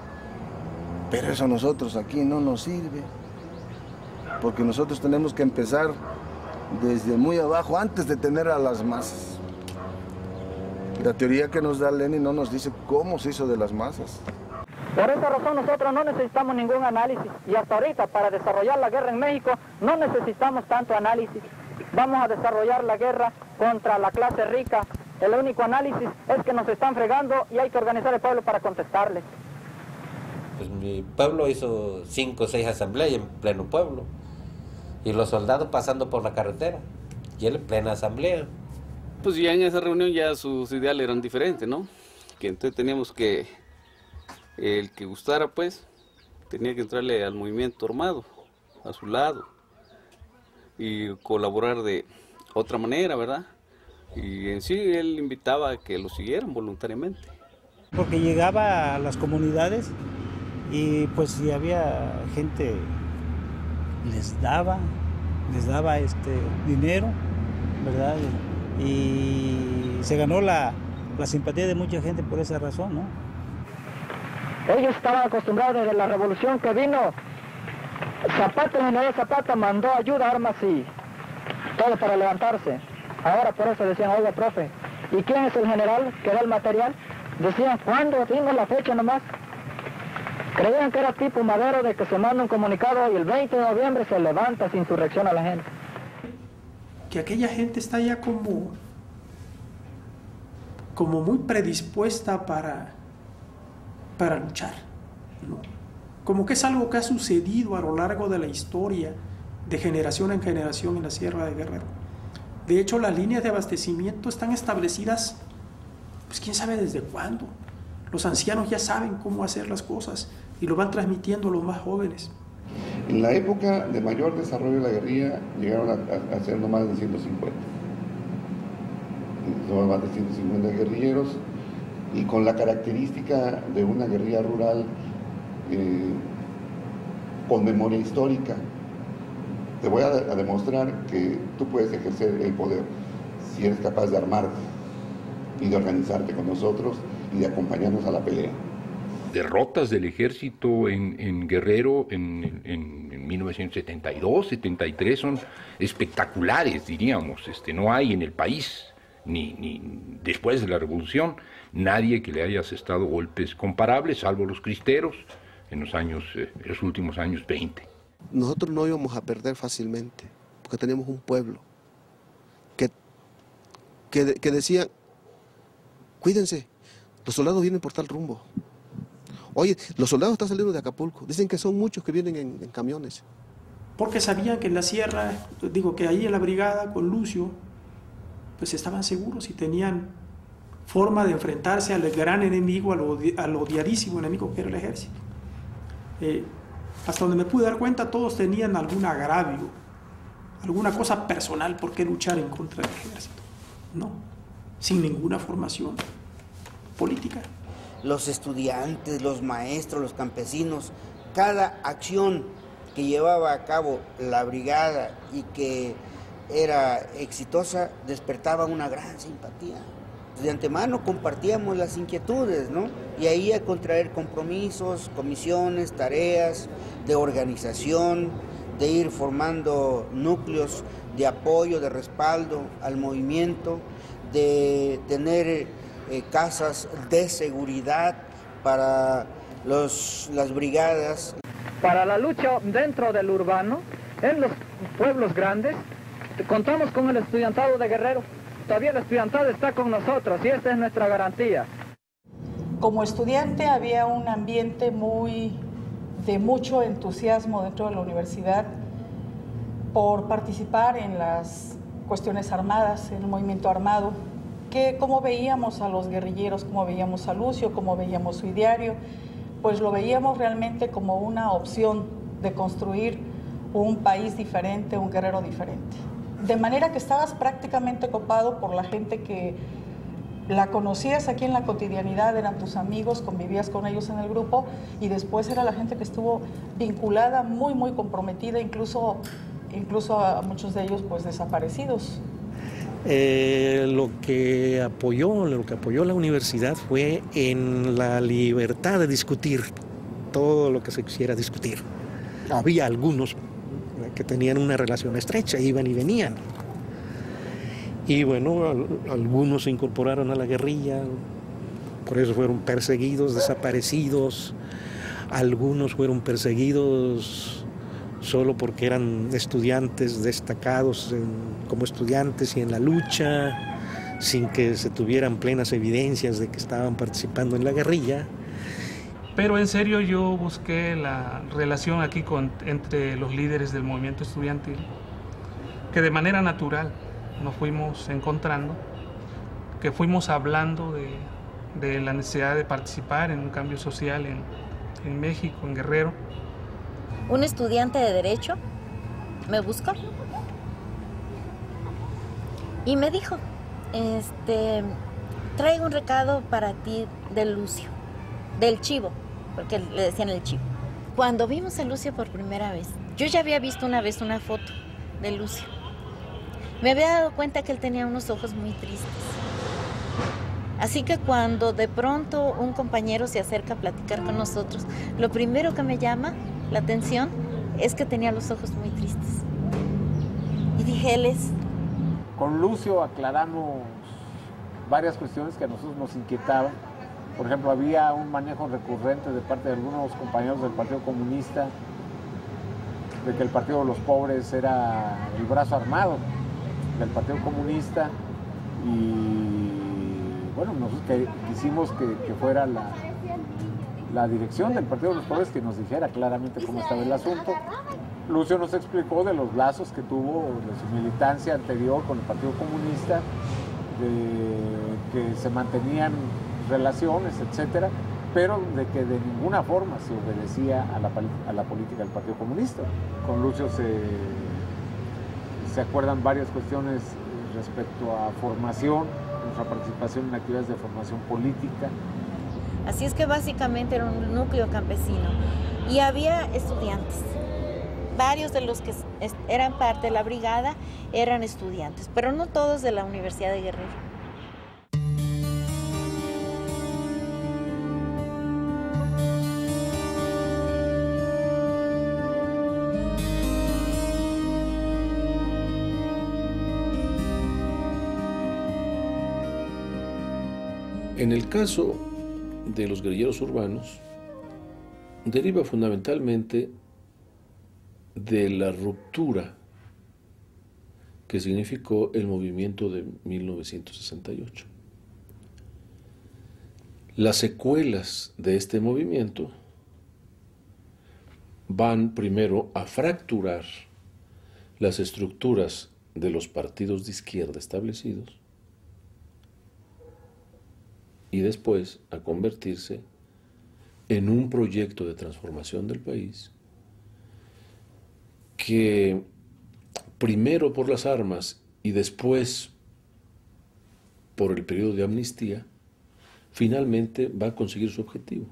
Speaker 8: pero eso a nosotros aquí no nos sirve, porque nosotros tenemos que empezar desde muy abajo, antes de tener a las masas. La teoría que nos da Lenin no nos dice cómo se hizo de las masas.
Speaker 1: Por esa razón nosotros no necesitamos ningún análisis, y hasta ahorita para desarrollar la guerra en México no necesitamos tanto análisis. Vamos a desarrollar la guerra contra la clase rica. El único análisis es que nos están fregando y hay que organizar el pueblo para contestarles.
Speaker 3: Pues mi pueblo hizo 5 o 6 asambleas en pleno pueblo, y los soldados pasando por la carretera, y él en plena asamblea.
Speaker 19: Pues ya en esa reunión ya sus ideales eran diferentes, ¿no? Que entonces teníamos que, el que gustara pues, tenía que entrarle al movimiento armado, a su lado, y colaborar de otra manera, ¿verdad? Y en sí él invitaba a que lo siguieran voluntariamente.
Speaker 24: Porque llegaba a las comunidades y pues si había gente, les daba dinero, ¿verdad? Y se ganó la simpatía de mucha gente por esa razón, ¿no?
Speaker 1: Ellos estaban acostumbrados desde la revolución que vino. Zapata, el general Zapata mandó ayuda, armas y todo para levantarse. Ahora por eso decían, oiga, profe, ¿y quién es el general que da el material? Decían, ¿cuándo? Dimos la fecha nomás. Creían que era tipo Madero, de que se manda un comunicado y el 20 de noviembre se levanta esa insurrección a la gente.
Speaker 15: Que aquella gente está ya como muy predispuesta para luchar, ¿no? Como que es algo que ha sucedido a lo largo de la historia, de generación en generación en la Sierra de Guerrero. De hecho, las líneas de abastecimiento están establecidas, pues quién sabe desde cuándo. Los ancianos ya saben cómo hacer las cosas y lo van transmitiendo a los más jóvenes.
Speaker 9: En la época de mayor desarrollo de la guerrilla llegaron a ser no más de 150. No más de 150 guerrilleros, y con la característica de una guerrilla rural con memoria histórica. Te voy a demostrar que tú puedes ejercer el poder si eres capaz de armarte y de organizarte con nosotros y de acompañarnos a la pelea.
Speaker 2: Derrotas del ejército en Guerrero en 1972, 73 son espectaculares, diríamos. No hay en el país, ni después de la revolución, nadie que le haya asestado golpes comparables, salvo los cristeros en los últimos años 20.
Speaker 5: Nosotros no íbamos a perder fácilmente, porque teníamos un pueblo que decía, cuídense, los soldados vienen por tal rumbo. Oye, los soldados están saliendo de Acapulco. Dicen que son muchos que vienen en camiones.
Speaker 15: Porque sabían que en la sierra, digo que ahí en la brigada con Lucio, pues estaban seguros y tenían forma de enfrentarse al gran enemigo, al odiadísimo enemigo que era el ejército. Hasta donde me pude dar cuenta, todos tenían algún agravio, alguna cosa personal por qué luchar en contra del ejército. No, sin ninguna formación política.
Speaker 14: Los estudiantes, los maestros, los campesinos, cada acción que llevaba a cabo la brigada y que era exitosa, despertaba una gran simpatía. De antemano compartíamos las inquietudes, ¿no? Y ahí a contraer compromisos, comisiones, tareas de organización, de ir formando núcleos de apoyo, de respaldo al movimiento, de tener casas de seguridad para las brigadas.
Speaker 1: Para la lucha dentro del urbano, en los pueblos grandes, contamos con el estudiantado de Guerrero. Todavía el estudiantado está con nosotros y esta es nuestra garantía.
Speaker 4: Como estudiante había un ambiente de mucho entusiasmo dentro de la universidad por participar en las cuestiones armadas, en el movimiento armado, que como veíamos a los guerrilleros, como veíamos a Lucio, como veíamos su ideario, pues lo veíamos realmente como una opción de construir un país diferente, un Guerrero diferente. De manera que estabas prácticamente copado por la gente que la conocías aquí en la cotidianidad, eran tus amigos, convivías con ellos en el grupo y después era la gente que estuvo vinculada, muy, muy comprometida, incluso a muchos de ellos pues desaparecidos.
Speaker 10: Lo que apoyó la universidad fue en la libertad de discutir todo lo que se quisiera discutir. Había algunos que tenían una relación estrecha, iban y venían. Y bueno, algunos se incorporaron a la guerrilla, por eso fueron perseguidos, desaparecidos. Algunos fueron perseguidos solo porque eran estudiantes destacados como estudiantes y en la lucha, sin que se tuvieran plenas evidencias de que estaban participando en la guerrilla.
Speaker 16: Pero en serio yo busqué la relación aquí entre los líderes del movimiento estudiantil, que de manera natural nos fuimos encontrando, que fuimos hablando de la necesidad de participar en un cambio social en México, en Guerrero.
Speaker 17: Un estudiante de Derecho me buscó y me dijo, traigo un recado para ti de Lucio, del Chivo, porque le decían el Chivo. Cuando vimos a Lucio por primera vez, yo ya había visto una vez una foto de Lucio. Me había dado cuenta que él tenía unos ojos muy tristes. Así que cuando de pronto un compañero se acerca a platicar con nosotros, lo primero que me llama la atención es que tenía los ojos muy tristes. Y dije, él es.
Speaker 25: Con Lucio aclaramos varias cuestiones que a nosotros nos inquietaban. Por ejemplo, había un manejo recurrente de parte de algunos compañeros del Partido Comunista de que el Partido de los Pobres era el brazo armado del Partido Comunista y bueno, nosotros quisimos que fuera la dirección del Partido de los Pobres que nos dijera claramente cómo estaba el asunto. Lucio nos explicó de los lazos que tuvo de su militancia anterior con el Partido Comunista, de que se mantenían relaciones, etcétera, pero de que de ninguna forma se obedecía a la política del Partido Comunista. Con Lucio se acuerdan varias cuestiones respecto a formación, nuestra participación en actividades de formación política.
Speaker 17: Así es que básicamente era un núcleo campesino y había estudiantes. Varios de los que eran parte de la brigada eran estudiantes, pero no todos de la Universidad de Guerrero.
Speaker 26: En el caso de los guerrilleros urbanos, deriva fundamentalmente de la ruptura que significó el movimiento de 1968. Las secuelas de este movimiento van primero a fracturar las estructuras de los partidos de izquierda establecidos y después a convertirse en un proyecto de transformación del país que primero por las armas y después por el periodo de amnistía finalmente va a conseguir su objetivo: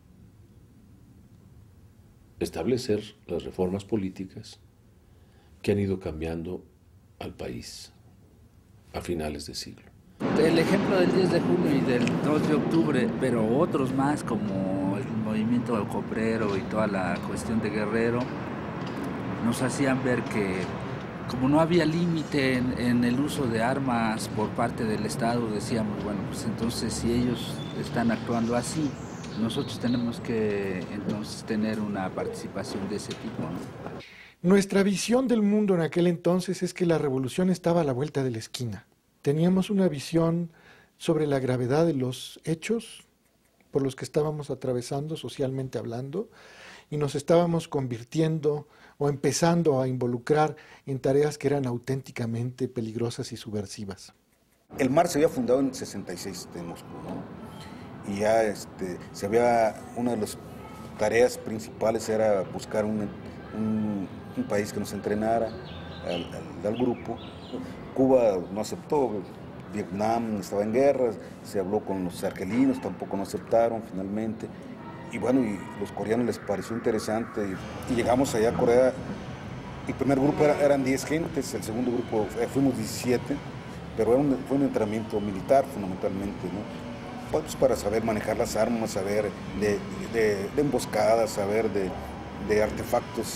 Speaker 26: establecer las reformas políticas que han ido cambiando al país a finales de siglo.
Speaker 7: El ejemplo del 10 de julio y del 2 de octubre, pero otros más como el movimiento del coprero y toda la cuestión de Guerrero, nos hacían ver que como no había límite en el uso de armas por parte del Estado, decíamos, bueno, pues entonces si ellos están actuando así, nosotros tenemos que entonces tener una participación de ese tipo, ¿no?
Speaker 11: Nuestra visión del mundo en aquel entonces es que la revolución estaba a la vuelta de la esquina. Teníamos una visión sobre la gravedad de los hechos por los que estábamos atravesando socialmente hablando, y nos estábamos convirtiendo o empezando a involucrar en tareas que eran auténticamente peligrosas y subversivas.
Speaker 12: El MAR se había fundado en 66 en Moscú, ¿no? Y ya una de las tareas principales era buscar un país que nos entrenara al grupo. Cuba no aceptó, Vietnam estaba en guerra, se habló con los argelinos, tampoco no aceptaron finalmente. Y bueno, y los coreanos les pareció interesante y llegamos allá a Corea. El primer grupo eran 10 gentes, el segundo grupo fuimos 17, pero fue un entrenamiento militar fundamentalmente, ¿no? Pues para saber manejar las armas, saber de emboscadas, saber de artefactos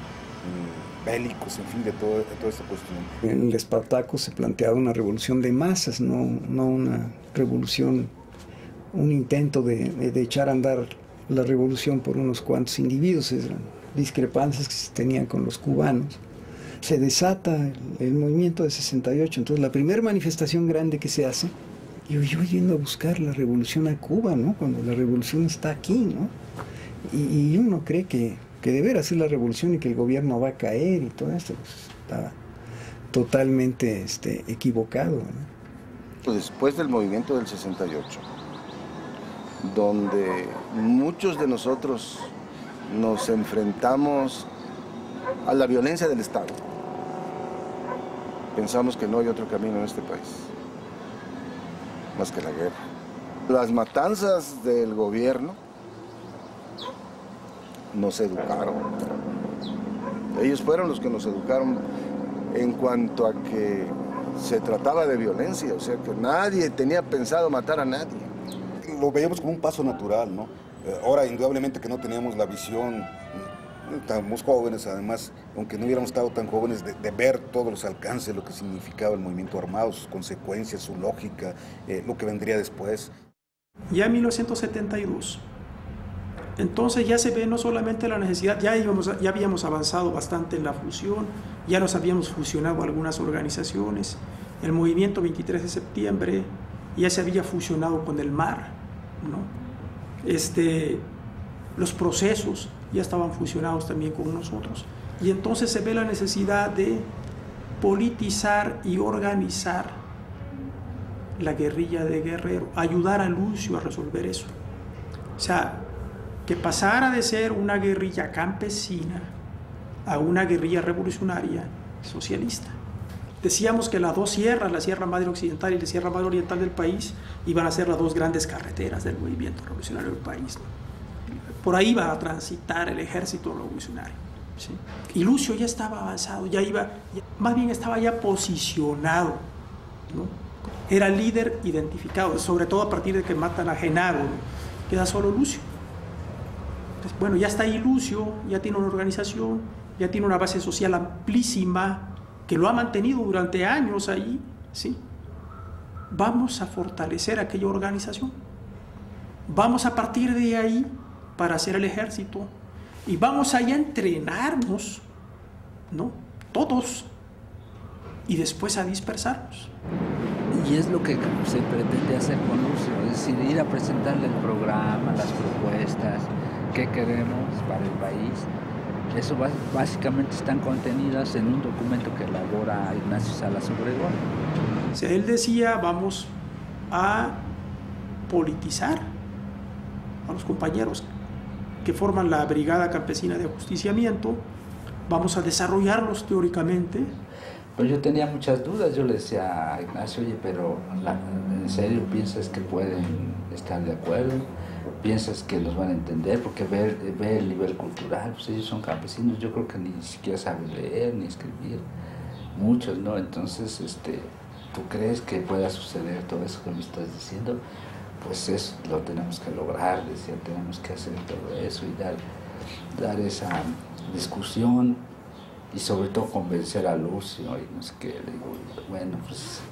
Speaker 12: bélicos, en fin, de toda esta cuestión.
Speaker 13: En el Espartaco se planteaba una revolución de masas, no una revolución, un intento de echar a andar la revolución por unos cuantos individuos. Eran discrepancias que se tenían con los cubanos. Se desata el movimiento de 68, entonces la primera manifestación grande que se hace, yo yendo a buscar la revolución a Cuba, ¿no? Cuando la revolución está aquí, ¿no? Y uno cree que de veras es la revolución y que el gobierno va a caer y todo esto, pues, está totalmente equivocado, ¿no?
Speaker 8: Después del movimiento del 68, donde muchos de nosotros nos enfrentamos a la violencia del Estado, pensamos que no hay otro camino en este país más que la guerra. Las matanzas del gobierno nos educaron. Ellos fueron los que nos educaron en cuanto a que se trataba de violencia, o sea que nadie tenía pensado matar a nadie.
Speaker 12: Lo veíamos como un paso natural, ¿no? Ahora, indudablemente que no teníamos la visión, estábamos jóvenes, además, aunque no hubiéramos estado tan jóvenes, de ver todos los alcances, lo que significaba el movimiento armado, sus consecuencias, su lógica, lo que vendría después.
Speaker 15: Ya en 1972, entonces ya se ve no solamente la necesidad, ya habíamos avanzado bastante en la fusión, ya nos habíamos fusionado algunas organizaciones, el movimiento 23 de septiembre ya se había fusionado con el MAR, ¿no? Los procesos ya estaban fusionados también con nosotros, y entonces se ve la necesidad de politizar y organizar la guerrilla de Guerrero, ayudar a Lucio a resolver eso. O sea, que pasara de ser una guerrilla campesina a una guerrilla revolucionaria socialista. Decíamos que las dos sierras, la Sierra Madre Occidental y la Sierra Madre Oriental del país, iban a ser las dos grandes carreteras del movimiento revolucionario del país, ¿no? Por ahí iba a transitar el ejército revolucionario, ¿sí? Y Lucio ya estaba avanzado, más bien estaba ya posicionado, ¿no? Era líder identificado, sobre todo a partir de que matan a Gerado, ¿no? Queda solo Lucio. Entonces, bueno, ya está ahí Lucio, ya tiene una organización, ya tiene una base social amplísima, que lo ha mantenido durante años ahí, ¿sí? Vamos a fortalecer aquella organización. Vamos a partir de ahí para hacer el ejército y vamos allá a entrenarnos, ¿no? Todos, y después a dispersarnos.
Speaker 7: Y es lo que se pretende hacer con Lucio, es decir, ir a presentarle el programa, las propuestas, qué queremos para el país. Eso básicamente están contenidas en un documento que elabora Ignacio Salas Obregón.
Speaker 15: O sea, él decía, vamos a politizar a los compañeros que forman la Brigada Campesina de Ajusticiamiento, vamos a desarrollarlos teóricamente.
Speaker 7: Pero yo tenía muchas dudas, yo le decía a Ignacio, oye, pero ¿en serio piensas que pueden estar de acuerdo? ¿Piensas que los van a entender? Porque ve el nivel cultural, pues ellos son campesinos, yo creo que ni siquiera saben leer ni escribir, muchos, ¿no? Entonces, ¿tú crees que pueda suceder todo eso que me estás diciendo? Pues eso lo tenemos que lograr, decía, tenemos que hacer todo eso y dar esa discusión y sobre todo convencer a Lucio y no sé qué. Le digo, bueno, pues,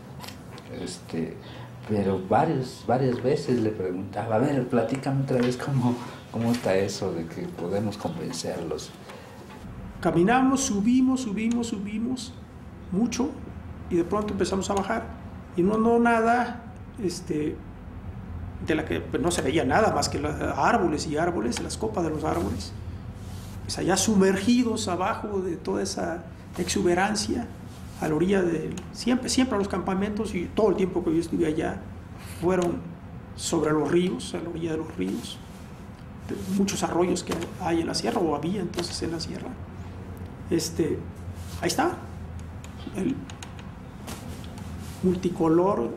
Speaker 7: pero varias veces le preguntaba, a ver, platícame otra vez cómo está eso de que podemos convencerlos.
Speaker 15: Caminamos, subimos mucho y de pronto empezamos a bajar y no nada, de la que pues, no se veía nada más que los árboles y árboles, las copas de los árboles, pues allá sumergidos abajo de toda esa exuberancia, a la orilla de, siempre a los campamentos y todo el tiempo que yo estuve allá, fueron sobre los ríos, a la orilla de los ríos, de muchos arroyos que hay en la sierra, o había entonces en la sierra. Ahí está, el multicolor,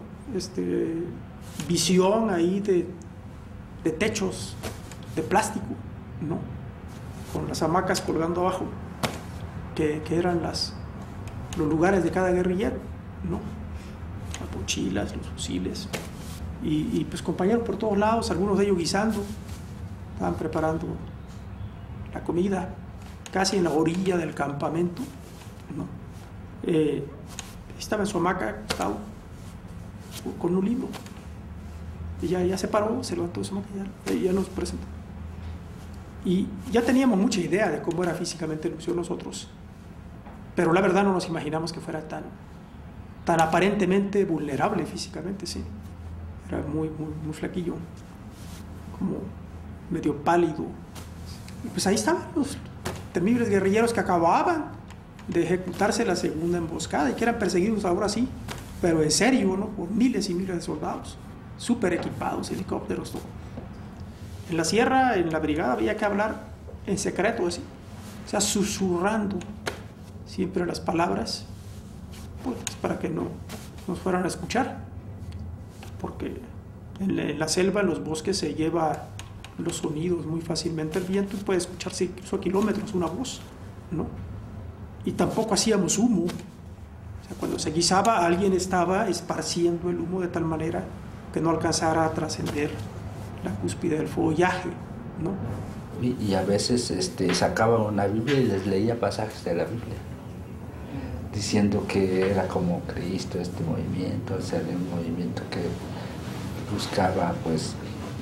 Speaker 15: visión ahí de techos de plástico, ¿no? Con las hamacas colgando abajo, que eran los lugares de cada guerrillero, ¿no? Las mochilas, los fusiles, y pues compañeros por todos lados, algunos de ellos guisando, estaban preparando la comida, casi en la orilla del campamento, ¿no? Estaba en su hamaca, con un libro. Y ya se paró, se levantó de su hamaca y ya nos presentó. Y ya teníamos mucha idea de cómo era físicamente Lucio nosotros, pero la verdad no nos imaginamos que fuera tan aparentemente vulnerable físicamente, sí. Era muy flaquillo, como medio pálido. Y pues ahí estaban los temibles guerrilleros que acababan de ejecutarse la segunda emboscada y que eran perseguidos ahora sí, pero en serio, ¿no? Por miles y miles de soldados, súper equipados, helicópteros, todo. En la sierra, en la brigada, había que hablar en secreto, así, o sea, susurrando siempre las palabras, pues, para que no nos fueran a escuchar, porque en la selva, en los bosques, se lleva los sonidos muy fácilmente el viento y puede escucharse incluso a kilómetros una voz, ¿no? Y tampoco hacíamos humo. O sea, cuando se guisaba, alguien estaba esparciendo el humo de tal manera que no alcanzara a trascender la cúspide del follaje, ¿no?
Speaker 7: Y a veces sacaba una Biblia y les leía pasajes de la Biblia, diciendo que era como Cristo este movimiento, o sea, un movimiento que buscaba pues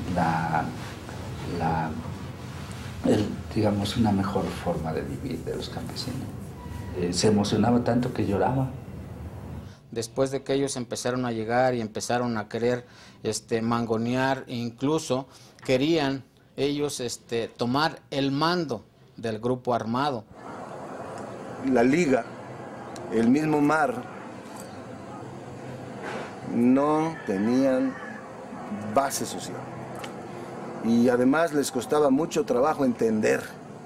Speaker 7: digamos una mejor forma de vivir de los campesinos. Se emocionaba tanto que lloraba.
Speaker 6: Después de que ellos empezaron a llegar y empezaron a querer mangonear, incluso querían ellos tomar el mando del grupo armado.
Speaker 8: La liga, el mismo mar, no tenían base social. Y además les costaba mucho trabajo entender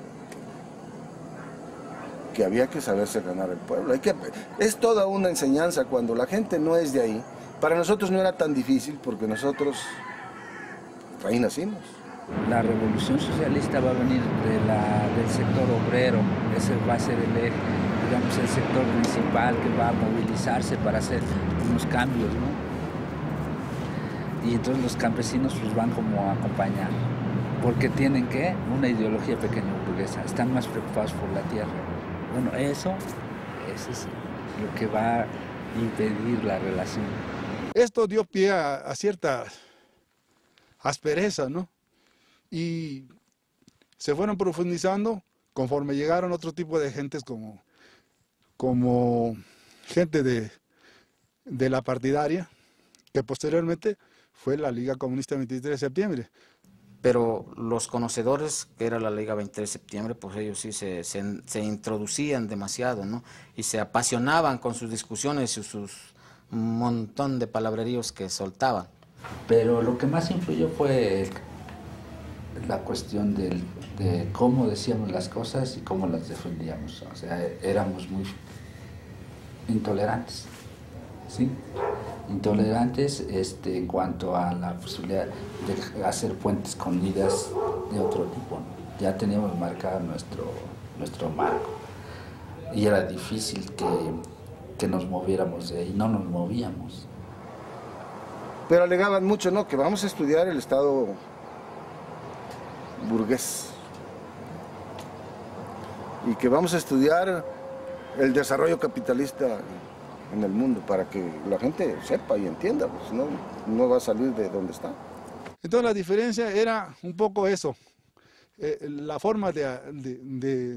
Speaker 8: que había que saberse ganar el pueblo. Es toda una enseñanza cuando la gente no es de ahí. Para nosotros no era tan difícil porque nosotros ahí nacimos.
Speaker 7: La revolución socialista va a venir del sector obrero, ese va a ser digamos, el sector principal que va a movilizarse para hacer unos cambios, ¿no? Y entonces los campesinos pues van como a acompañar, porque tienen una ideología pequeña burguesa, están más preocupados por la tierra. Bueno, eso es lo que va a impedir la relación.
Speaker 18: Esto dio pie a cierta aspereza, ¿no? Y se fueron profundizando conforme llegaron otro tipo de gentes como gente de la partidaria, que posteriormente fue la Liga Comunista 23 de septiembre.
Speaker 6: Pero los conocedores, que era la Liga 23 de septiembre, pues ellos sí se introducían demasiado, ¿no? Y se apasionaban con sus discusiones y sus montón de palabreríos que soltaban.
Speaker 7: Pero lo que más influyó fue la cuestión de cómo decíamos las cosas y cómo las defendíamos. O sea, éramos muy intolerantes, ¿sí? Intolerantes en cuanto a la posibilidad de hacer puentes con ideas de otro tipo, ¿no? Ya teníamos marcado nuestro marco y era difícil que nos moviéramos de ahí, no nos movíamos.
Speaker 8: Pero alegaban mucho, ¿no? Que vamos a estudiar el Estado burgués y que vamos a estudiar el desarrollo capitalista en el mundo para que la gente sepa y entienda, pues no va a salir de donde está.
Speaker 18: Entonces la diferencia era un poco eso, la forma de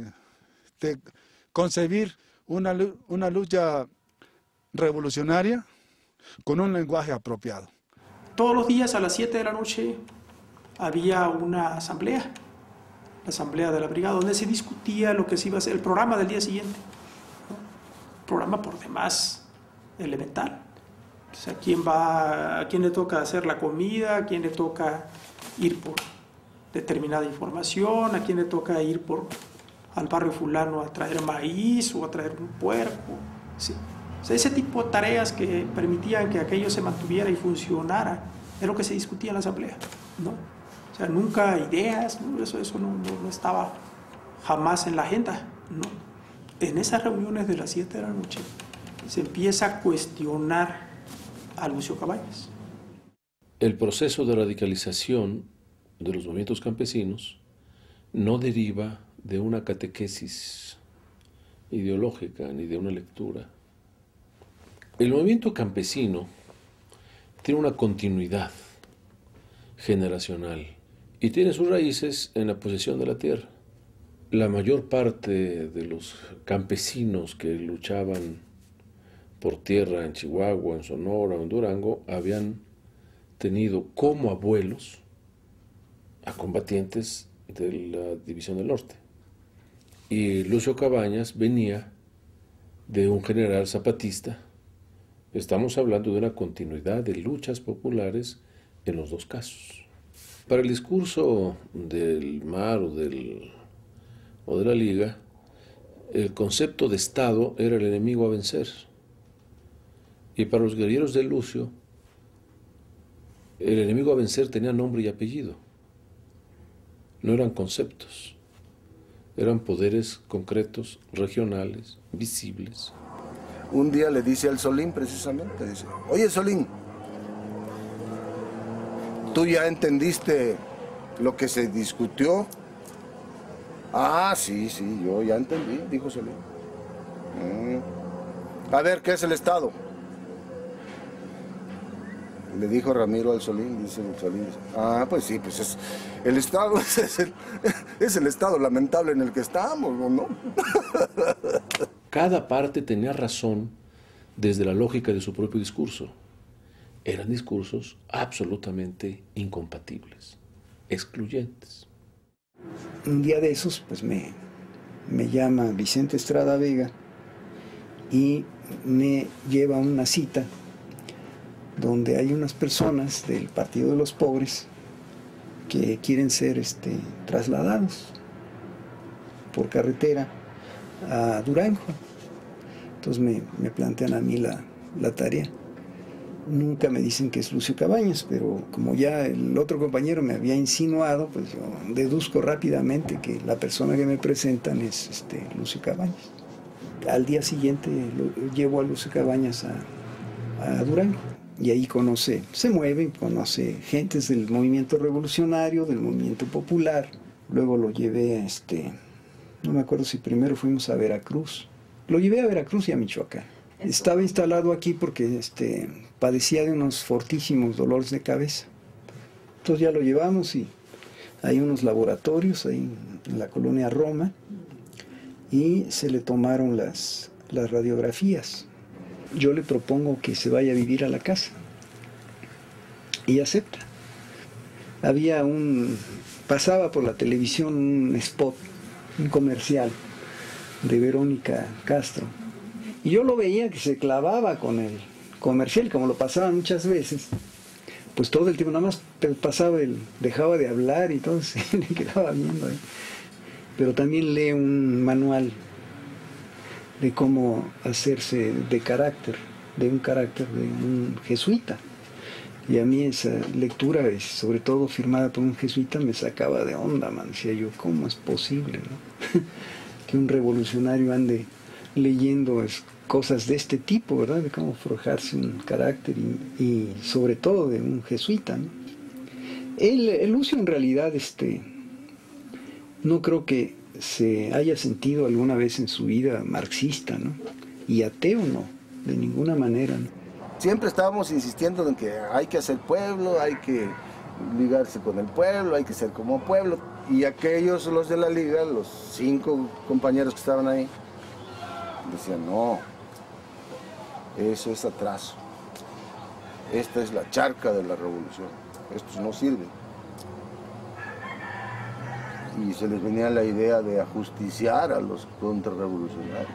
Speaker 18: concebir una lucha revolucionaria con un lenguaje apropiado.
Speaker 15: Todos los días a las 7 de la noche había una asamblea, la asamblea de la brigada, donde se discutía lo que se iba a hacer, el programa del día siguiente, ¿no? Programa por demás elemental. O sea, a quién le toca hacer la comida, a quién le toca ir por determinada información, a quién le toca ir al barrio fulano a traer maíz o a traer un puerco, ¿sí? O sea, ese tipo de tareas que permitían que aquello se mantuviera y funcionara, es lo que se discutía en la asamblea, ¿no? O sea, nunca ideas, ¿no? Eso no estaba jamás en la agenda, ¿no? En esas reuniones de las 7 de la noche se empieza a cuestionar a Lucio Cabañas.
Speaker 26: El proceso de radicalización de los movimientos campesinos no deriva de una catequesis ideológica ni de una lectura. El movimiento campesino tiene una continuidad generacional y tiene sus raíces en la posesión de la tierra. La mayor parte de los campesinos que luchaban por tierra en Chihuahua, en Sonora o en Durango habían tenido como abuelos a combatientes de la División del Norte. Y Lucio Cabañas venía de un general zapatista. Estamos hablando de una continuidad de luchas populares en los dos casos. Para el discurso del MAR o de la Liga, el concepto de Estado era el enemigo a vencer. Y para los guerrilleros de Lucio, el enemigo a vencer tenía nombre y apellido. No eran conceptos, eran poderes concretos, regionales, visibles.
Speaker 8: Un día le dice al Solín precisamente, dice, oye Solín, ¿tú ya entendiste lo que se discutió? Ah, sí, yo ya entendí, dijo Solín. A ver, ¿qué es el Estado? Le dijo Ramiro al Solín, dice el Solín, pues sí, pues el Estado es el estado lamentable en el que estamos, ¿no?
Speaker 26: Cada parte tenía razón desde la lógica de su propio discurso. Eran discursos absolutamente incompatibles, excluyentes.
Speaker 13: Un día de esos, pues me llama Vicente Estrada Vega y me lleva a una cita donde hay unas personas del Partido de los Pobres que quieren ser trasladados por carretera a Durango. Entonces me plantean a mí la tarea. Nunca me dicen que es Lucio Cabañas, pero como ya el otro compañero me había insinuado, pues yo deduzco rápidamente que la persona que me presentan es Lucio Cabañas. Al día siguiente llevo a Lucio Cabañas a Durango. Y ahí se mueve, conoce gentes del movimiento revolucionario, del movimiento popular. Luego lo llevé no me acuerdo si primero fuimos a Veracruz. Lo llevé a Veracruz y a Michoacán. Estaba instalado aquí porque padecía de unos fortísimos dolores de cabeza. Entonces ya lo llevamos y hay unos laboratorios ahí en la colonia Roma y se le tomaron las radiografías. Yo le propongo que se vaya a vivir a la casa. y acepta. Pasaba por la televisión un spot, un comercial de Verónica Castro, y yo lo veía que se clavaba con el comercial, como lo pasaba muchas veces, pues todo el tiempo nada más pasaba, dejaba de hablar y todo, se le quedaba viendo ahí. Pero también lee un manual de cómo hacerse de un carácter de un jesuita. Y a mí esa lectura, sobre todo firmada por un jesuita, me sacaba de onda, man. Decía yo, ¿cómo es posible, no? Que un revolucionario ande leyendo cosas de este tipo, ¿verdad? De cómo forjarse un carácter y sobre todo de un jesuita, ¿no? El Lucio en realidad no creo que se haya sentido alguna vez en su vida marxista, ¿no? Y ateo no, de ninguna manera, ¿no?
Speaker 8: Siempre estábamos insistiendo en que hay que hacer pueblo, hay que ligarse con el pueblo, hay que ser como pueblo. Y aquellos, los de la liga, los 5 compañeros que estaban ahí, decían, no, eso es atraso. Esta es la charca de la revolución, esto no sirve. Y se les venía la idea de ajusticiar a los contrarrevolucionarios.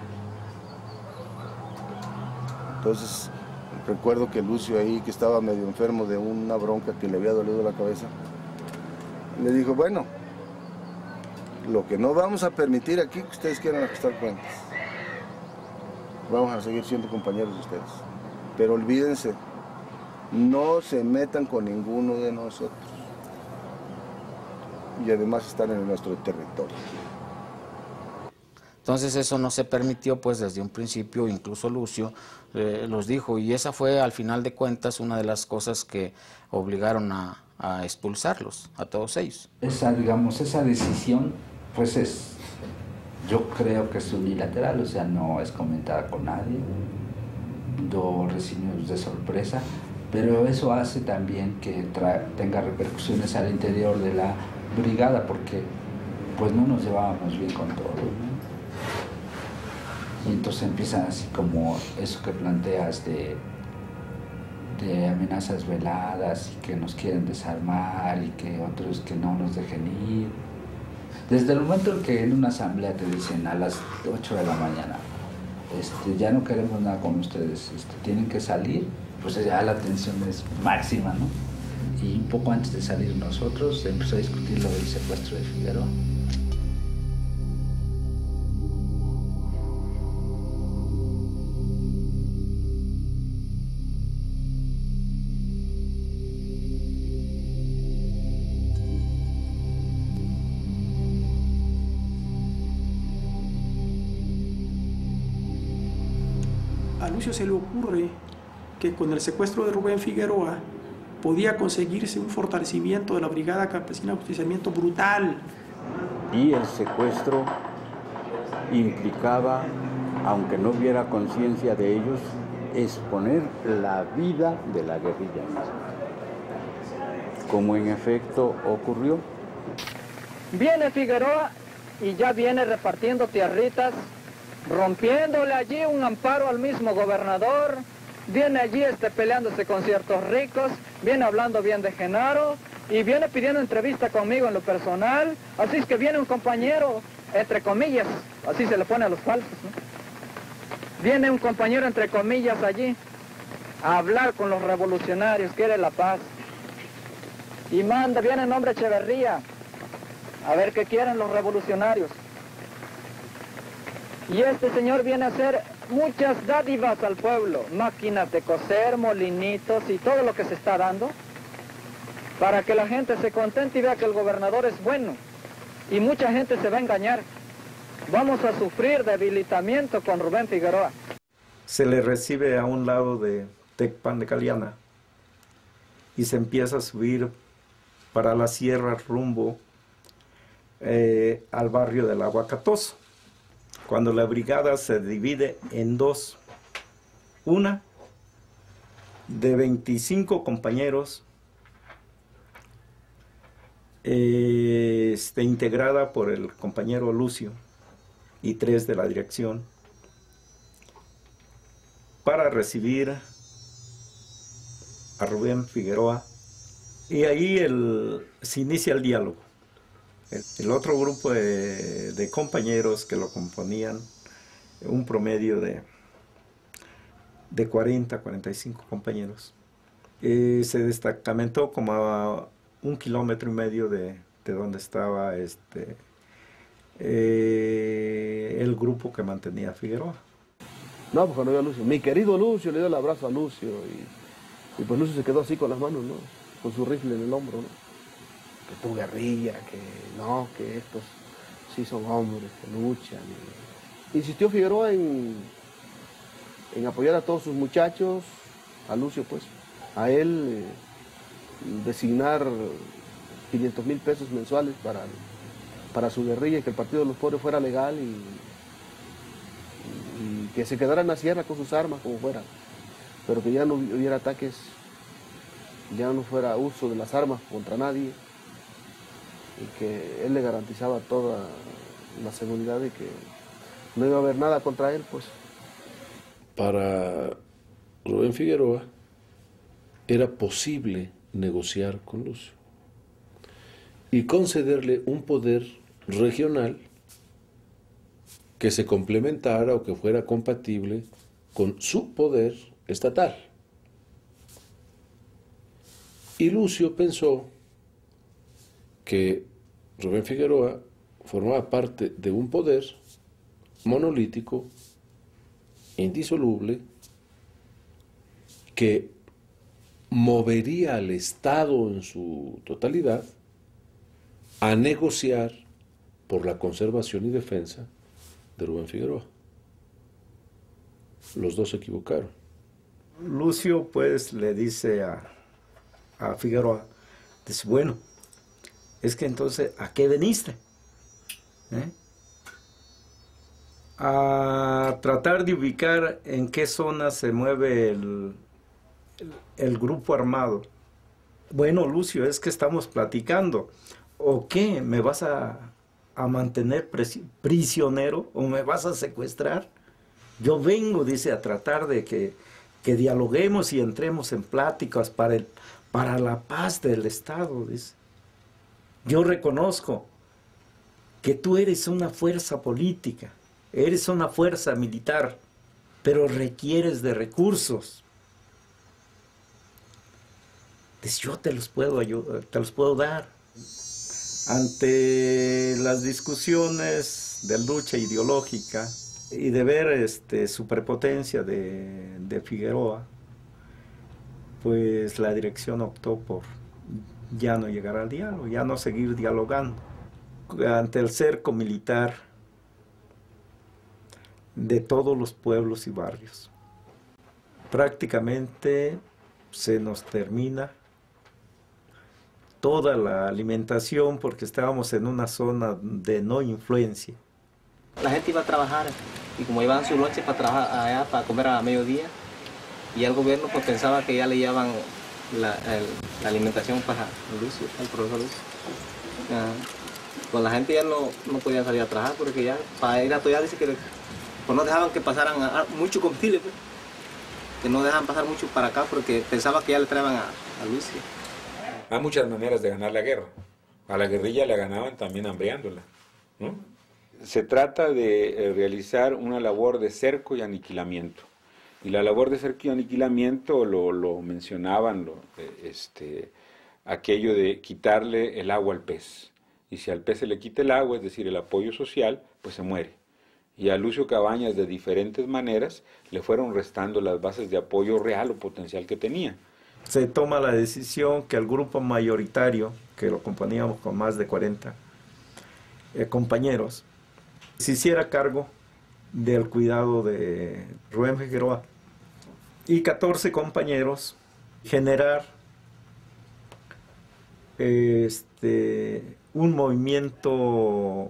Speaker 8: Entonces, recuerdo que Lucio ahí, que estaba medio enfermo de una bronca que le había dolido la cabeza, le dijo, bueno, lo que no vamos a permitir aquí que ustedes quieran ajustar cuentas. Vamos a seguir siendo compañeros de ustedes. Pero olvídense, no se metan con ninguno de nosotros. Y además están en nuestro territorio.
Speaker 6: Entonces eso no se permitió, pues desde un principio, incluso Lucio los dijo, y esa fue al final de cuentas una de las cosas que obligaron a expulsarlos, a todos ellos.
Speaker 7: Esa decisión, pues yo creo que es unilateral, o sea, no es comentada con nadie, lo recibimos de sorpresa, pero eso hace también que tenga repercusiones al interior de la brigada, porque pues no nos llevábamos bien con todos, ¿no? Y entonces empiezan así como eso que planteas de amenazas veladas y que nos quieren desarmar y que otros que no nos dejen ir. Desde el momento en que en una asamblea te dicen a las 8 de la mañana, ya no queremos nada con ustedes, tienen que salir, pues ya la tensión es máxima, ¿no? Y un poco antes de salir nosotros se empezó a discutir lo del secuestro de Figueroa.
Speaker 15: A Lucio se le ocurre que con el secuestro de Rubén Figueroa podía conseguirse un fortalecimiento de la Brigada Campesina de Justiciamiento brutal.
Speaker 3: Y el secuestro implicaba, aunque no hubiera conciencia de ellos, exponer la vida de la guerrilla, como en efecto ocurrió.
Speaker 1: Viene Figueroa y ya viene repartiendo tierritas, rompiéndole allí un amparo al mismo gobernador, viene allí peleándose con ciertos ricos, viene hablando bien de Gerado y viene pidiendo entrevista conmigo en lo personal, así es que viene un compañero, entre comillas, así se le pone a los falsos, ¿no? Viene un compañero entre comillas allí a hablar con los revolucionarios, quiere la paz. Y viene el nombre Echeverría, a ver qué quieren los revolucionarios. Y este señor viene a hacer muchas dádivas al pueblo, máquinas de coser, molinitos y todo lo que se está dando, para que la gente se contente y vea que el gobernador es bueno. Y mucha gente se va a engañar. Vamos a sufrir debilitamiento con Rubén Figueroa.
Speaker 19: Se le recibe a un lado de Tecpan de Caliana y se empieza a subir para la sierra rumbo al barrio del Aguacatoso. Cuando la brigada se divide en dos, una de 25 compañeros, integrada por el compañero Lucio y 3 de la dirección, para recibir a Rubén Figueroa Y ahí se inicia el diálogo. El otro grupo de compañeros que lo componían, un promedio de 40, 45 compañeros, se destacamentó como a 1,5 kilómetros de donde estaba el grupo que mantenía Figueroa.
Speaker 5: No, pues cuando vio a Lucio, mi querido Lucio, le dio el abrazo a Lucio y pues Lucio se quedó así con las manos, ¿no? Con su rifle en el hombro, ¿no? Que tu guerrilla, que estos sí son hombres, que luchan. Insistió Figueroa en apoyar a todos sus muchachos, a Lucio pues, a él designar 500,000 pesos mensuales para su guerrilla y que el Partido de los Pobres fuera legal y que se quedara en la sierra con sus armas como fuera, pero que ya no hubiera ataques, ya no fuera uso de las armas contra nadie y que él le garantizaba toda la seguridad de que no iba a haber nada contra él pues.
Speaker 26: Para Rubén Figueroa era posible negociar con Lucio y concederle un poder regional que se complementara o que fuera compatible con su poder estatal. Y Lucio pensó que Rubén Figueroa formaba parte de un poder monolítico, indisoluble, que movería al Estado en su totalidad a negociar por la conservación y defensa de Rubén Figueroa. Los dos se equivocaron.
Speaker 19: Lucio pues le dice a Figueroa, dice, bueno, es que entonces, ¿a qué veniste? A tratar de ubicar en qué zona se mueve el grupo armado. Bueno, Lucio, es que estamos platicando. ¿O qué? ¿Me vas a mantener prisionero o me vas a secuestrar? Yo vengo, dice, a tratar de que dialoguemos y entremos en pláticas para la paz del Estado, dice. Yo reconozco que tú eres una fuerza política, eres una fuerza militar, pero requieres de recursos. Dice, yo te los puedo dar. Ante las discusiones de lucha ideológica y de ver su prepotencia de Figueroa, pues la dirección optó por ya no llegar al diálogo, ya no seguir dialogando. Ante el cerco militar de todos los pueblos y barrios, prácticamente se nos termina toda la alimentación porque estábamos en una zona de no influencia.
Speaker 9: La gente iba a trabajar y como iban su noche para trabajar allá, para comer a mediodía, y el gobierno pues pensaba que ya le llevaban la alimentación para Lucio, el profesor Lucio. Pues la gente ya no podía salir a trabajar porque ya para ir a Toya dice que pues no dejaban que pasaran mucho combustible, pues, que no dejaban pasar mucho para acá porque pensaba que ya le traían a Lucio.
Speaker 20: Hay muchas maneras de ganar la guerra. A la guerrilla la ganaban también hambriándola, ¿no? Se trata de realizar una labor de cerco y aniquilamiento. Y la labor de cerco y aniquilamiento lo mencionaban, aquello de quitarle el agua al pez. Y si al pez se le quita el agua, es decir, el apoyo social, pues se muere. Y a Lucio Cabañas, de diferentes maneras, le fueron restando las bases de apoyo real o potencial que tenía.
Speaker 19: Se toma la decisión que el grupo mayoritario, que lo componíamos con más de 40 compañeros, se hiciera cargo del cuidado de Rubén Figueroa y 14 compañeros generar un movimiento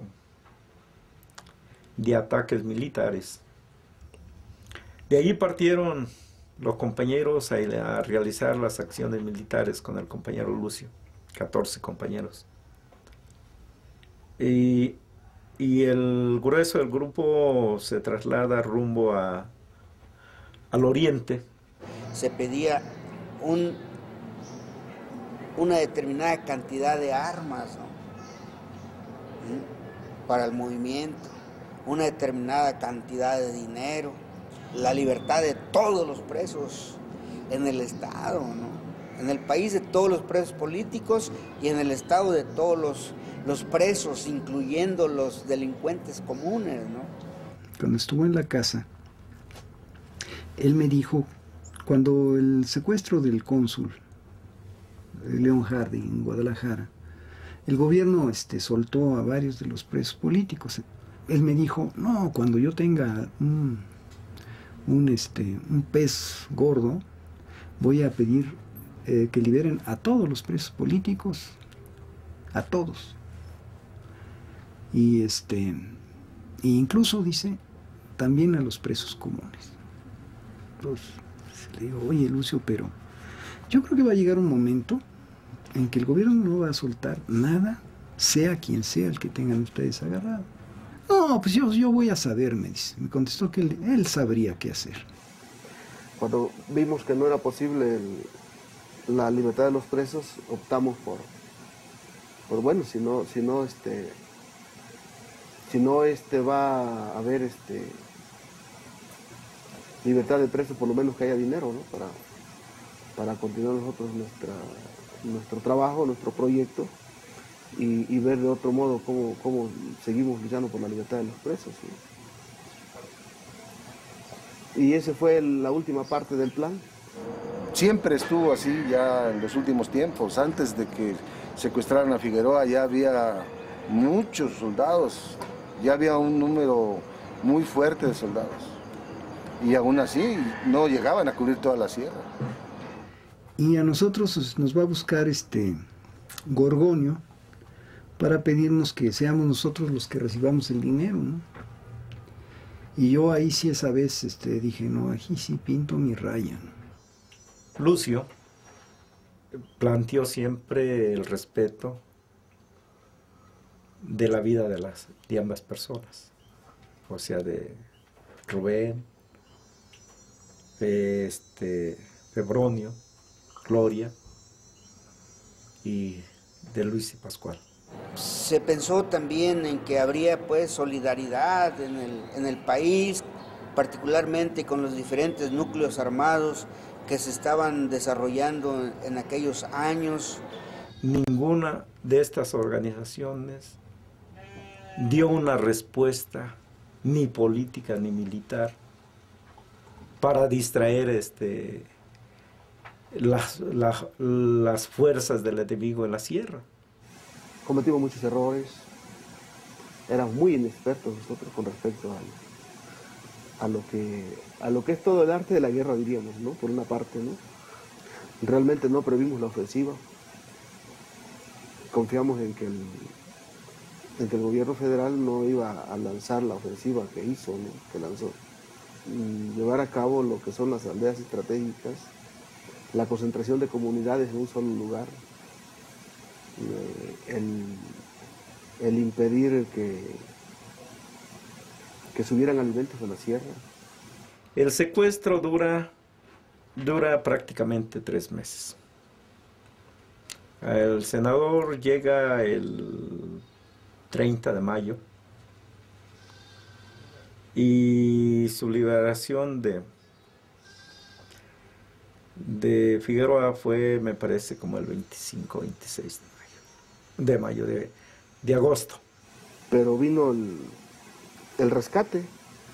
Speaker 19: de ataques militares. De allí partieron los compañeros a realizar las acciones militares con el compañero Lucio, 14 compañeros. Y el grueso del grupo se traslada rumbo al oriente.
Speaker 14: Se pedía una determinada cantidad de armas, ¿no? Para el movimiento, una determinada cantidad de dinero, la libertad de todos los presos en el Estado, ¿no? En el país de todos los presos políticos y en el Estado de todos los presos, incluyendo los delincuentes comunes, ¿no?
Speaker 13: Cuando estuvo en la casa, él me dijo, cuando el secuestro del cónsul León Hardy en Guadalajara, el gobierno soltó a varios de los presos políticos. Él me dijo, no, cuando yo tenga un pez gordo, voy a pedir que liberen a todos los presos políticos, a todos. Y incluso, dice, también a los presos comunes. Entonces, le digo, oye, Lucio, pero yo creo que va a llegar un momento en que el gobierno no va a soltar nada, sea quien sea el que tengan ustedes agarrado. No, pues yo voy a saber, me dice. Me contestó que él sabría qué hacer.
Speaker 5: Cuando vimos que no era posible la libertad de los presos, optamos por bueno, si no va a haber libertad de presos, por lo menos que haya dinero, ¿no? Para continuar nosotros nuestro trabajo, nuestro proyecto y ver de otro modo cómo seguimos luchando por la libertad de los presos, ¿sí? Y esa fue la última parte del plan.
Speaker 8: Siempre estuvo así ya en los últimos tiempos. Antes de que secuestraran a Figueroa ya había muchos soldados, ya había un número muy fuerte de soldados. Y aún así no llegaban a cubrir toda la sierra.
Speaker 13: Y a nosotros nos va a buscar Gorgonio para pedirnos que seamos nosotros los que recibamos el dinero, ¿no? Y yo ahí sí esa vez dije, no, aquí sí pinto mi raya, ¿no?
Speaker 19: Lucio planteó siempre el respeto de la vida de ambas personas, o sea, de Rubén, de Febronio, Gloria y de Luis y Pascual.
Speaker 14: Se pensó también en que habría pues solidaridad en el país, particularmente con los diferentes núcleos armados que se estaban desarrollando en aquellos años.
Speaker 19: Ninguna de estas organizaciones dio una respuesta ni política ni militar para distraer las fuerzas del enemigo en la sierra.
Speaker 5: Cometimos muchos errores, éramos muy inexpertos nosotros con respecto a lo que es todo el arte de la guerra, diríamos, ¿no? Por una parte, ¿no? Realmente no previmos la ofensiva. Confiamos en que el gobierno federal no iba a lanzar la ofensiva que hizo, ¿no? Que lanzó. Y llevar a cabo lo que son las aldeas estratégicas, la concentración de comunidades en un solo lugar, el impedir que subieran alimentos a la sierra.
Speaker 19: El secuestro dura prácticamente 3 meses. El senador llega el 30 de mayo y su liberación de Figueroa fue, me parece, como el 25 26 de mayo, de agosto.
Speaker 5: Pero vino el rescate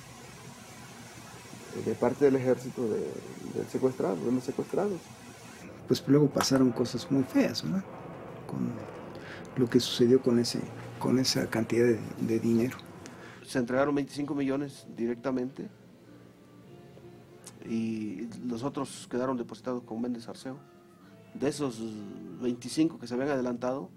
Speaker 5: de parte del ejército de los secuestrados.
Speaker 13: Pues luego pasaron cosas muy feas, ¿no? Con lo que sucedió con esa cantidad de dinero.
Speaker 5: Se entregaron 25 millones directamente y los otros quedaron depositados con Méndez Arceo. De esos 25 que se habían adelantado,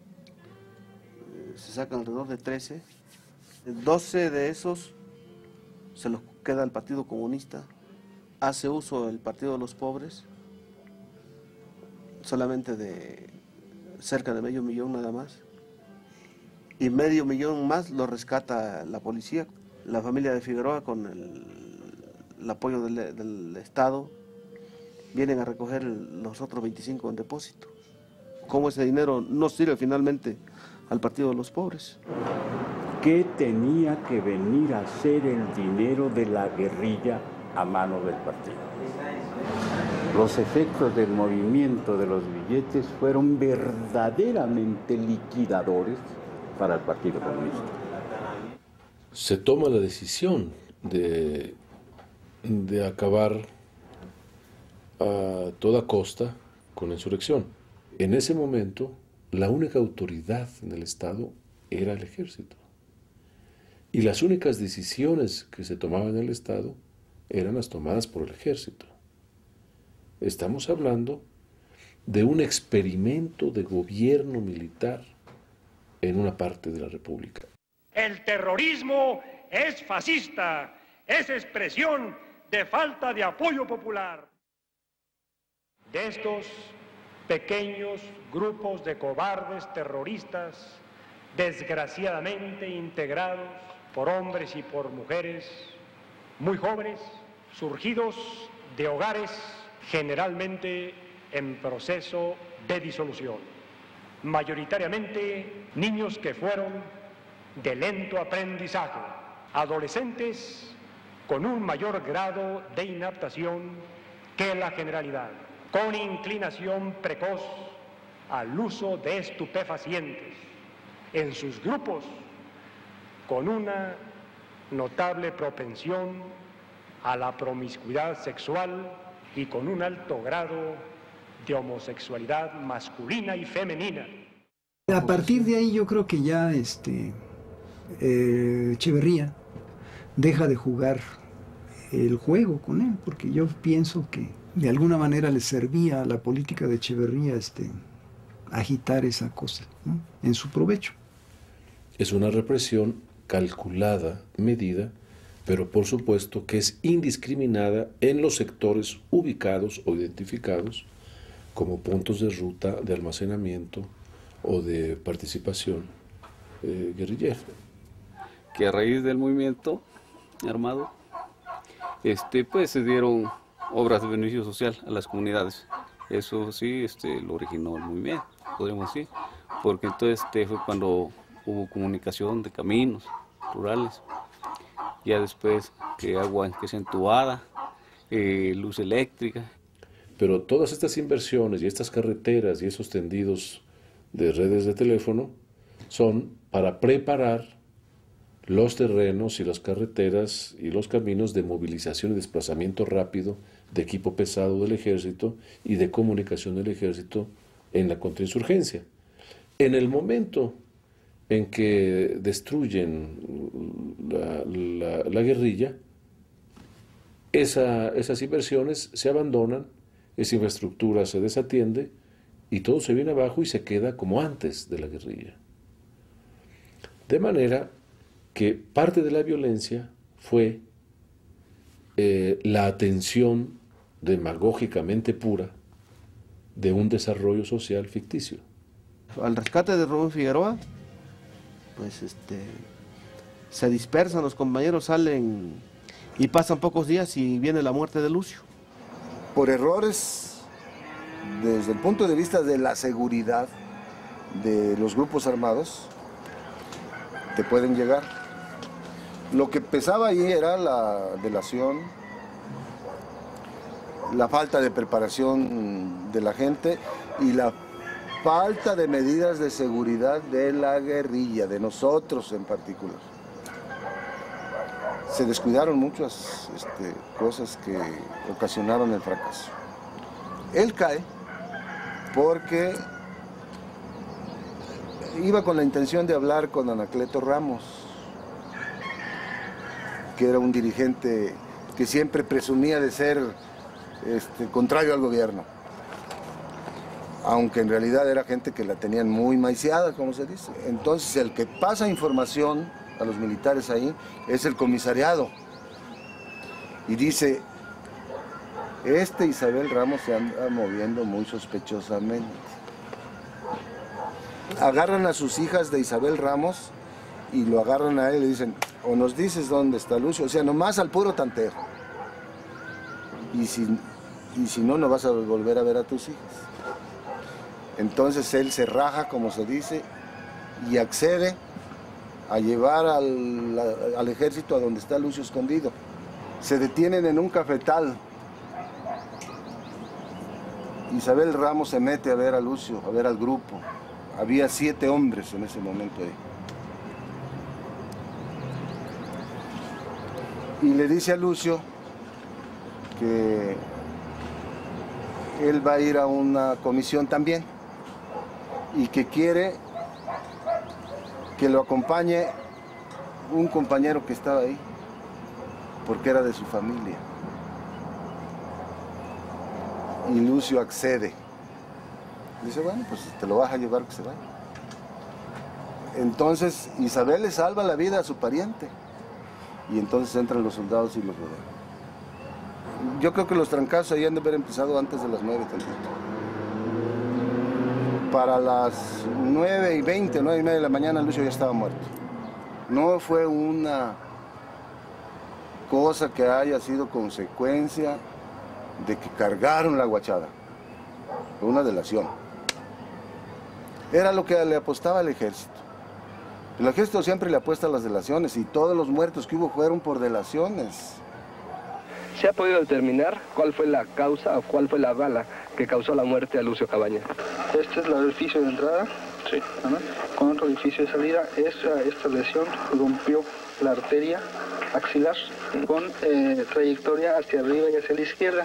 Speaker 5: se sacan alrededor de 13. 12 de esos se los queda el Partido Comunista. Hace uso el Partido de los Pobres, solamente de cerca de medio millón nada más. Y medio millón más lo rescata la policía. La familia de Figueroa, con el apoyo del Estado, vienen a recoger los otros 25 en depósito. cómo ese dinero no sirve finalmente al Partido de los Pobres.
Speaker 3: ¿Qué tenía que venir a ser el dinero de la guerrilla a mano del partido? Los efectos del movimiento de los billetes fueron verdaderamente liquidadores para el Partido Comunista.
Speaker 26: Se toma la decisión de acabar a toda costa con la insurrección. En ese momento, la única autoridad en el Estado era el ejército. Y las únicas decisiones que se tomaban en el Estado eran las tomadas por el ejército. Estamos hablando de un experimento de gobierno militar en una parte de la República.
Speaker 2: El terrorismo es fascista, es expresión de falta de apoyo popular. De estos pequeños grupos de cobardes terroristas, desgraciadamente integrados por hombres y por mujeres muy jóvenes, surgidos de hogares generalmente en proceso de disolución, mayoritariamente niños que fueron de lento aprendizaje, adolescentes con un mayor grado de inaptación que la generalidad, con inclinación precoz al uso de estupefacientes, en sus grupos con una notable propensión a la promiscuidad sexual y con un alto grado de homosexualidad masculina y femenina.
Speaker 13: A partir de ahí yo creo que ya Echeverría deja de jugar el juego con él, porque yo pienso que de alguna manera le servía a la política de Echeverría agitar esa cosa, ¿no?, en su provecho.
Speaker 26: Es una represión calculada, medida, pero por supuesto que es indiscriminada en los sectores ubicados o identificados como puntos de ruta de almacenamiento o de participación guerrillera.
Speaker 4: Que a raíz del movimiento armado, pues se dieron obras de beneficio social a las comunidades. Eso sí, lo originó el movimiento, podríamos decir, porque entonces fue cuando hubo comunicación de caminos rurales, ya después que agua que es entubada, luz eléctrica.
Speaker 26: Pero todas estas inversiones y estas carreteras y esos tendidos de redes de teléfono son para preparar los terrenos y las carreteras y los caminos de movilización y desplazamiento rápido de equipo pesado del ejército y de comunicación del ejército en la contrainsurgencia. En el momento en que destruyen la guerrilla, esas inversiones se abandonan, esa infraestructura se desatiende y todo se viene abajo y se queda como antes de la guerrilla. De manera que parte de la violencia fue la atención demagógicamente pura de un desarrollo social ficticio.
Speaker 5: Al rescate de Rubén Figueroa, pues se dispersan, los compañeros salen y pasan pocos días y viene la muerte de Lucio.
Speaker 8: Por errores, desde el punto de vista de la seguridad de los grupos armados, te pueden llegar. Lo que pesaba ahí era la delación, la falta de preparación de la gente y la falta de medidas de seguridad de la guerrilla, de nosotros en particular. Se descuidaron muchas cosas que ocasionaron el fracaso. Él cae porque iba con la intención de hablar con Anacleto Ramos, que era un dirigente que siempre presumía de ser contrario al gobierno, aunque en realidad era gente que la tenían muy maiciada, como se dice. Entonces el que pasa información a los militares ahí es el comisariado y dice: Isabel Ramos se anda moviendo muy sospechosamente. Agarran a sus hijas de Isabel Ramos y lo agarran a él y le dicen: o nos dices dónde está Lucio, o sea, nomás al puro tanteo. Y si no, no vas a volver a ver a tus hijas. Entonces él se raja, como se dice, y accede a llevar al ejército a donde está Lucio escondido. Se detienen en un cafetal. Isabel Ramos se mete a ver a Lucio, a ver al grupo. Había 7 hombres en ese momento ahí. Y le dice a Lucio que él va a ir a una comisión también y que quiere que lo acompañe un compañero que estaba ahí, porque era de su familia. Y Lucio accede. Dice, bueno, pues te lo vas a llevar, que se vaya. Entonces Isabel le salva la vida a su pariente. Y entonces entran los soldados y los rodean. Yo creo que los trancazos ahí han de haber empezado antes de las 9 tantito. Para las 9:20, 9:30 de la mañana, Lucio ya estaba muerto. No fue una cosa que haya sido consecuencia de que cargaron la guachada. Fue una delación. Era lo que le apostaba al ejército. El ejército siempre le apuesta a las delaciones y todos los muertos que hubo fueron por delaciones.
Speaker 10: ¿Se ha podido determinar cuál fue la causa o cuál fue la bala que causó la muerte a Lucio Cabañas?
Speaker 16: Este es el orificio de entrada, sí, con otro orificio de salida. Esta lesión rompió la arteria axilar con trayectoria hacia arriba y hacia la izquierda.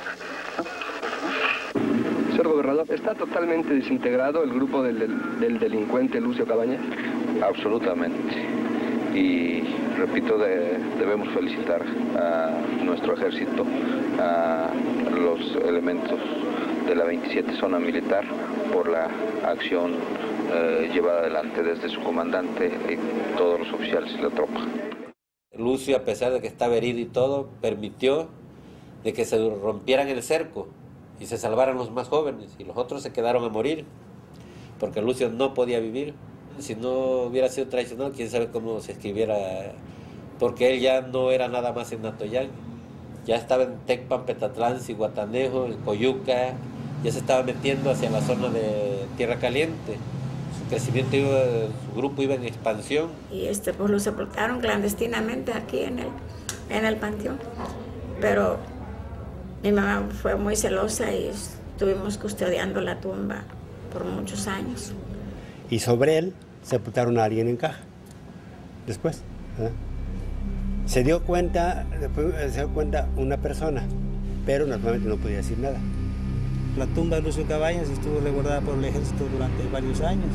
Speaker 10: Señor gobernador, ¿está totalmente desintegrado el grupo del delincuente Lucio Cabañas?
Speaker 21: Absolutamente. Y repito, debemos felicitar a nuestro ejército, a los elementos de la 27 Zona Militar por la acción llevada adelante desde su comandante y todos los oficiales y la tropa.
Speaker 22: Lucio, a pesar de que estaba herido y todo, permitió de que se rompieran el cerco y se salvaran los más jóvenes, y los otros se quedaron a morir, porque Lucio no podía vivir. Si no hubiera sido tradicional, quién sabe cómo se escribiera, porque él ya no era nada más en Atoyán, ya estaba en Tecpan, Petatlán, Cihuatanejo, en Coyuca, ya se estaba metiendo hacia la zona de Tierra Caliente. Su crecimiento, su grupo iba en expansión.
Speaker 23: Y pues lo sepultaron clandestinamente aquí en el panteón, pero mi mamá fue muy celosa y estuvimos custodiando la tumba por muchos años.
Speaker 24: Y sobre él sepultaron a alguien en caja. Después, se dio cuenta una persona, pero naturalmente no podía decir nada.
Speaker 27: La tumba de Lucio Cabañas estuvo resguardada por el ejército durante varios años.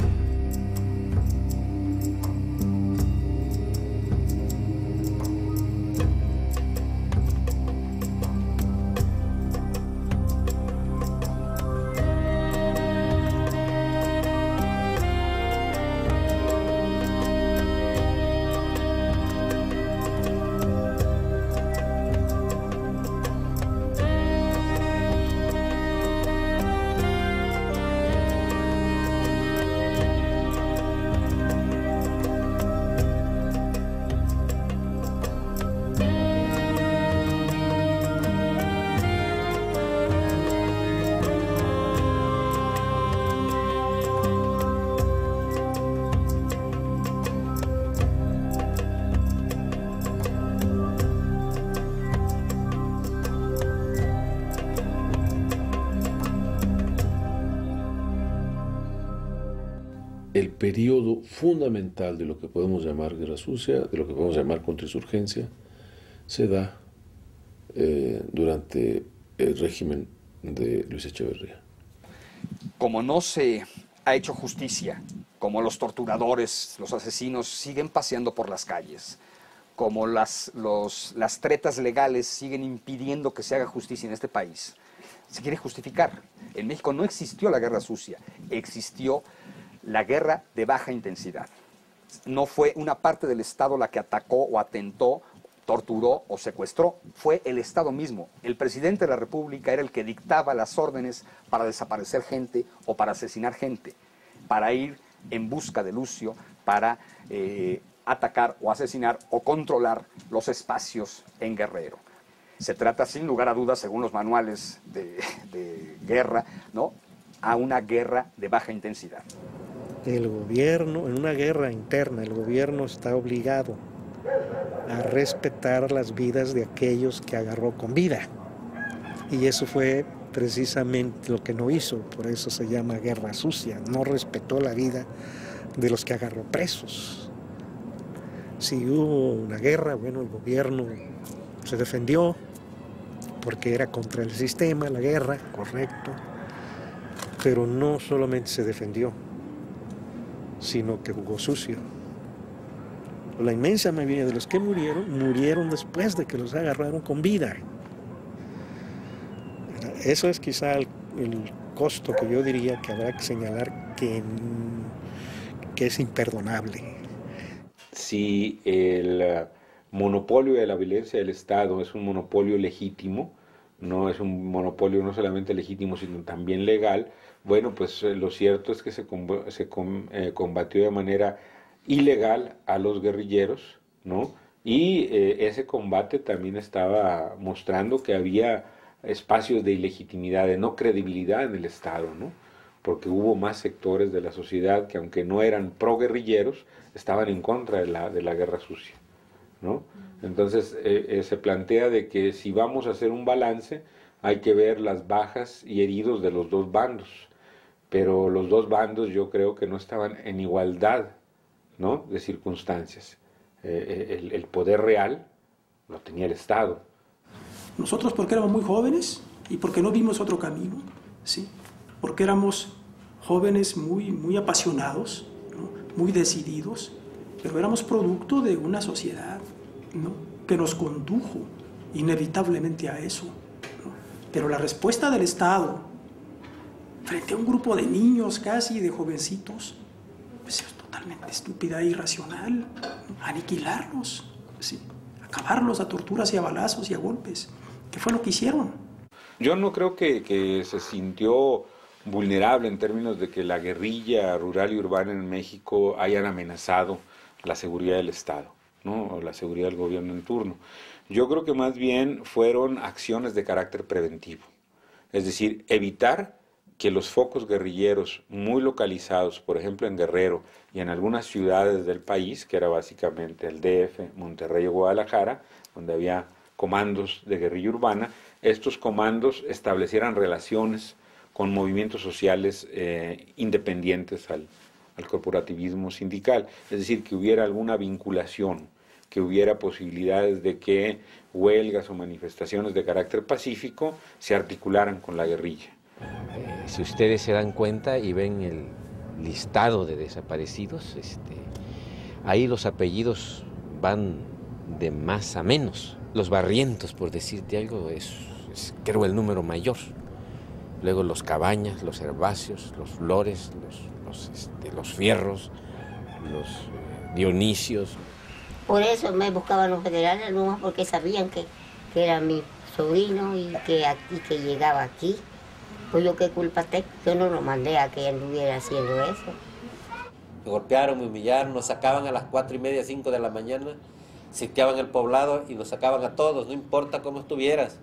Speaker 26: El periodo fundamental de lo que podemos llamar guerra sucia, de lo que podemos llamar contrainsurgencia, se da durante el régimen de Luis Echeverría.
Speaker 28: Como no se ha hecho justicia, como los torturadores, los asesinos siguen paseando por las calles, como las tretas legales siguen impidiendo que se haga justicia en este país, se quiere justificar. En México no existió la guerra sucia, existió la guerra de baja intensidad. No fue una parte del Estado la que atacó o atentó, torturó o secuestró, fue el Estado mismo. El presidente de la República era el que dictaba las órdenes para desaparecer gente o para asesinar gente, para ir en busca de Lucio, para atacar o asesinar o controlar los espacios en Guerrero. Se trata, sin lugar a dudas, según los manuales de guerra, ¿no?, a una guerra de baja intensidad.
Speaker 6: El gobierno, en una guerra interna, el gobierno está obligado a respetar las vidas de aquellos que agarró con vida. Y eso fue precisamente lo que no hizo, por eso se llama guerra sucia. No respetó la vida de los que agarró presos. Si hubo una guerra, bueno, el gobierno se defendió porque era contra el sistema, la guerra, correcto, pero no solamente se defendió, sino que jugó sucio. La inmensa mayoría de los que murieron después de que los agarraron con vida. Eso es quizá el costo que yo diría que habrá que señalar que es imperdonable.
Speaker 20: Si el monopolio de la violencia del Estado es un monopolio legítimo, no es un monopolio no solamente legítimo, sino también legal, bueno, pues lo cierto es que se combatió de manera ilegal a los guerrilleros, ¿no? Y ese combate también estaba mostrando que había espacios de ilegitimidad, de no credibilidad en el Estado, ¿no? Porque hubo más sectores de la sociedad que, aunque no eran pro-guerrilleros, estaban en contra de la guerra sucia, ¿no? Entonces se plantea de que si vamos a hacer un balance, hay que ver las bajas y heridos de los dos bandos, pero los dos bandos yo creo que no estaban en igualdad, ¿no?, de circunstancias. El poder real lo tenía el Estado.
Speaker 7: Nosotros porque éramos muy jóvenes y porque no vimos otro camino, ¿sí? Porque éramos jóvenes muy apasionados, ¿no?, muy decididos, pero éramos producto de una sociedad, ¿no?, que nos condujo inevitablemente a eso, ¿no? Pero la respuesta del Estado frente a un grupo de niños casi, de jovencitos, pues es totalmente estúpida e irracional, ¿no? Aniquilarlos, ¿sí?, acabarlos a torturas y a balazos y a golpes. ¿Qué fue lo que hicieron?
Speaker 20: Yo no creo que se sintió vulnerable en términos de que la guerrilla rural y urbana en México hayan amenazado la seguridad del Estado, ¿no?, o la seguridad del gobierno en turno. Yo creo que más bien fueron acciones de carácter preventivo, es decir, evitar que los focos guerrilleros muy localizados, por ejemplo en Guerrero y en algunas ciudades del país, que era básicamente el DF, Monterrey o Guadalajara, donde había comandos de guerrilla urbana, estos comandos establecieran relaciones con movimientos sociales independientes al corporativismo sindical, es decir, que hubiera alguna vinculación, que hubiera posibilidades de que huelgas o manifestaciones de carácter pacífico se articularan con la guerrilla.
Speaker 11: Si ustedes se dan cuenta y ven el listado de desaparecidos, ahí los apellidos van de más a menos. Los Barrientos, por decirte algo, es creo el número mayor. Luego los Cabañas, los Herbáceos, los Flores, los Fierros, los Dionisios.
Speaker 12: Por eso me buscaban los federales, nomás porque sabían que era mi sobrino y que llegaba aquí. Pues yo qué culpa tengo, yo no lo mandé a que anduviera haciendo eso.
Speaker 22: Me golpearon, me humillaron, nos sacaban a las 4:30, 5 de la mañana, sitiaban el poblado y nos sacaban a todos, no importa cómo estuvieras.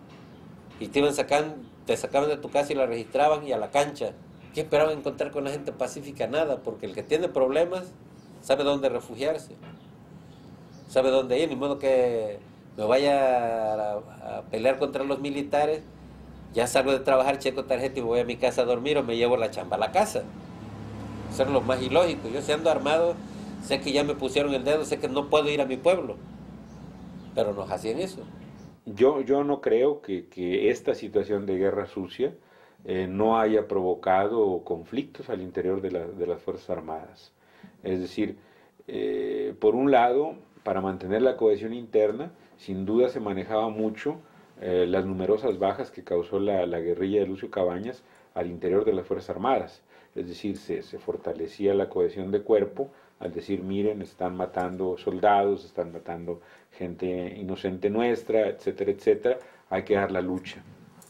Speaker 22: Y te sacaban de tu casa y la registraban y a la cancha. ¿Qué esperaban encontrar con la gente pacífica? Nada, porque el que tiene problemas sabe dónde refugiarse, sabe dónde ir, ni modo que me vaya a pelear contra los militares. Ya salgo de trabajar, checo tarjeta y me voy a mi casa a dormir o me llevo la chamba a la casa. Eso es lo más ilógico. Yo si ando armado, sé que ya me pusieron el dedo, sé que no puedo ir a mi pueblo. Pero nos hacían eso.
Speaker 20: Yo no creo que esta situación de guerra sucia no haya provocado conflictos al interior de las Fuerzas Armadas. Es decir, por un lado, para mantener la cohesión interna, sin duda se manejaba mucho las numerosas bajas que causó la guerrilla de Lucio Cabañas al interior de las Fuerzas Armadas. Es decir, se fortalecía la cohesión de cuerpo al decir, miren, están matando soldados, están matando gente inocente nuestra, etcétera, etcétera, hay que dar la lucha.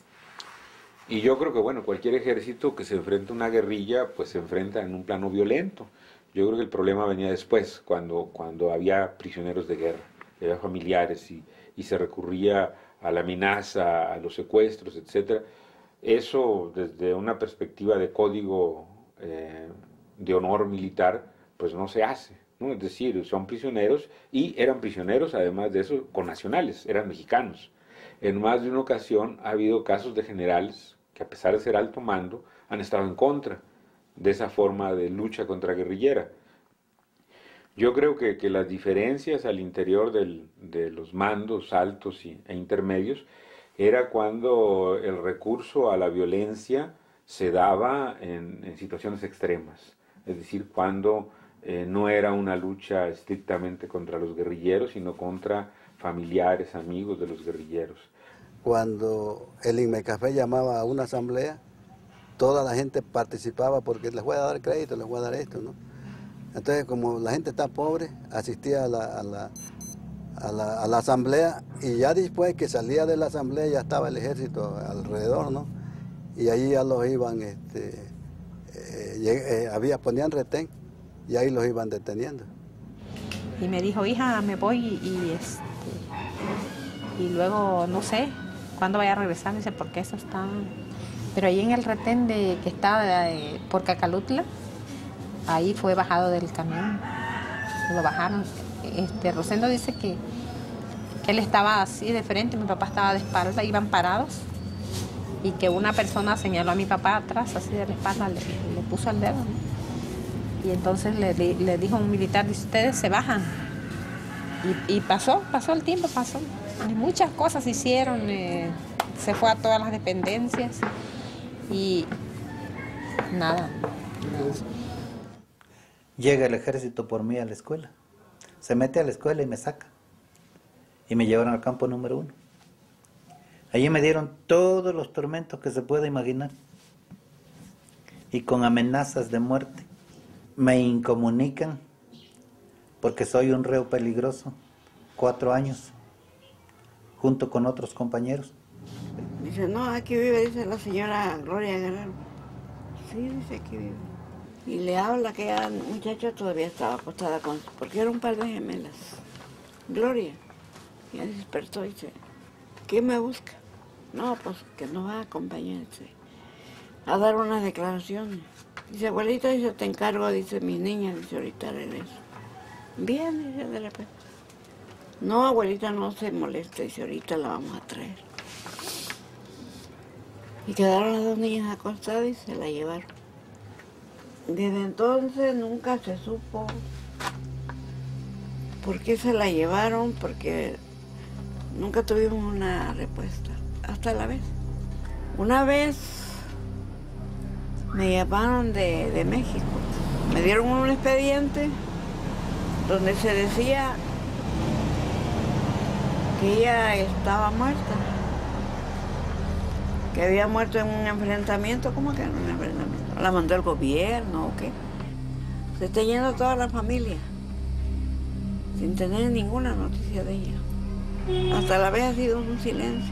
Speaker 20: Y yo creo que, bueno, cualquier ejército que se enfrenta a una guerrilla, pues se enfrenta en un plano violento. Yo creo que el problema venía después, cuando había prisioneros de guerra, había familiares y se recurría a la amenaza, a los secuestros, etcétera. Eso desde una perspectiva de código de honor militar, pues no se hace, ¿no? Es decir, son prisioneros y eran prisioneros, además de eso, connacionales, eran mexicanos. En más de una ocasión ha habido casos de generales que, a pesar de ser alto mando, han estado en contra de esa forma de lucha contraguerrillera. Yo creo que las diferencias al interior de los mandos altos e intermedios era cuando el recurso a la violencia se daba en situaciones extremas, es decir, cuando no era una lucha estrictamente contra los guerrilleros, sino contra familiares, amigos de los guerrilleros.
Speaker 1: Cuando el INMECAFE llamaba a una asamblea, toda la gente participaba porque les voy a dar crédito, les voy a dar esto, ¿no? Entonces, como la gente está pobre, asistía a la asamblea, y ya después que salía de la asamblea ya estaba el ejército alrededor, ¿no? Y ahí ya los iban, ponían retén y ahí los iban deteniendo.
Speaker 9: Y me dijo, hija, me voy y luego no sé cuándo vaya a regresar. Me dice, porque eso está... Pero ahí en el retén que está por Cacalutla, ahí fue bajado del camión, lo bajaron. Rosendo dice que él estaba así de frente, mi papá estaba de espalda, iban parados, y que una persona señaló a mi papá atrás, así de la espalda, le puso el dedo, ¿no? Y entonces le dijo a un militar, dice, ustedes se bajan. Y pasó el tiempo, pasó. Y muchas cosas se hicieron, se fue a todas las dependencias y nada.
Speaker 27: Llega el ejército por mí a la escuela, se mete a la escuela y me saca. Y me llevaron al campo número 1. Allí me dieron todos los tormentos que se pueda imaginar. Y con amenazas de muerte. Me incomunican porque soy un reo peligroso. 4 años, junto con otros compañeros.
Speaker 14: Dice, no, aquí vive, dice la señora Gloria Gerado. Sí, dice, aquí vive. Y le habla que aquella muchacha todavía estaba acostada porque era un par de gemelas. Gloria. Y ya despertó y dice, ¿qué me busca? No, pues que nos va a acompañar a dar unas declaraciones. Dice, abuelita, dice, te encargo, dice, mi niña, dice, ahorita regreso. Bien, dice, de repente. No, abuelita, no se moleste, dice, ahorita la vamos a traer. Y quedaron las 2 niñas acostadas y se la llevaron. Desde entonces nunca se supo por qué se la llevaron, porque nunca tuvimos una respuesta, hasta la vez. Una vez me llamaron de México, me dieron un expediente donde se decía que ella estaba muerta, que había muerto en un enfrentamiento. ¿Cómo que en un enfrentamiento? ¿La mandó el gobierno o qué? Se está yendo toda la familia, sin tener ninguna noticia de ella. Hasta la vez ha sido un silencio.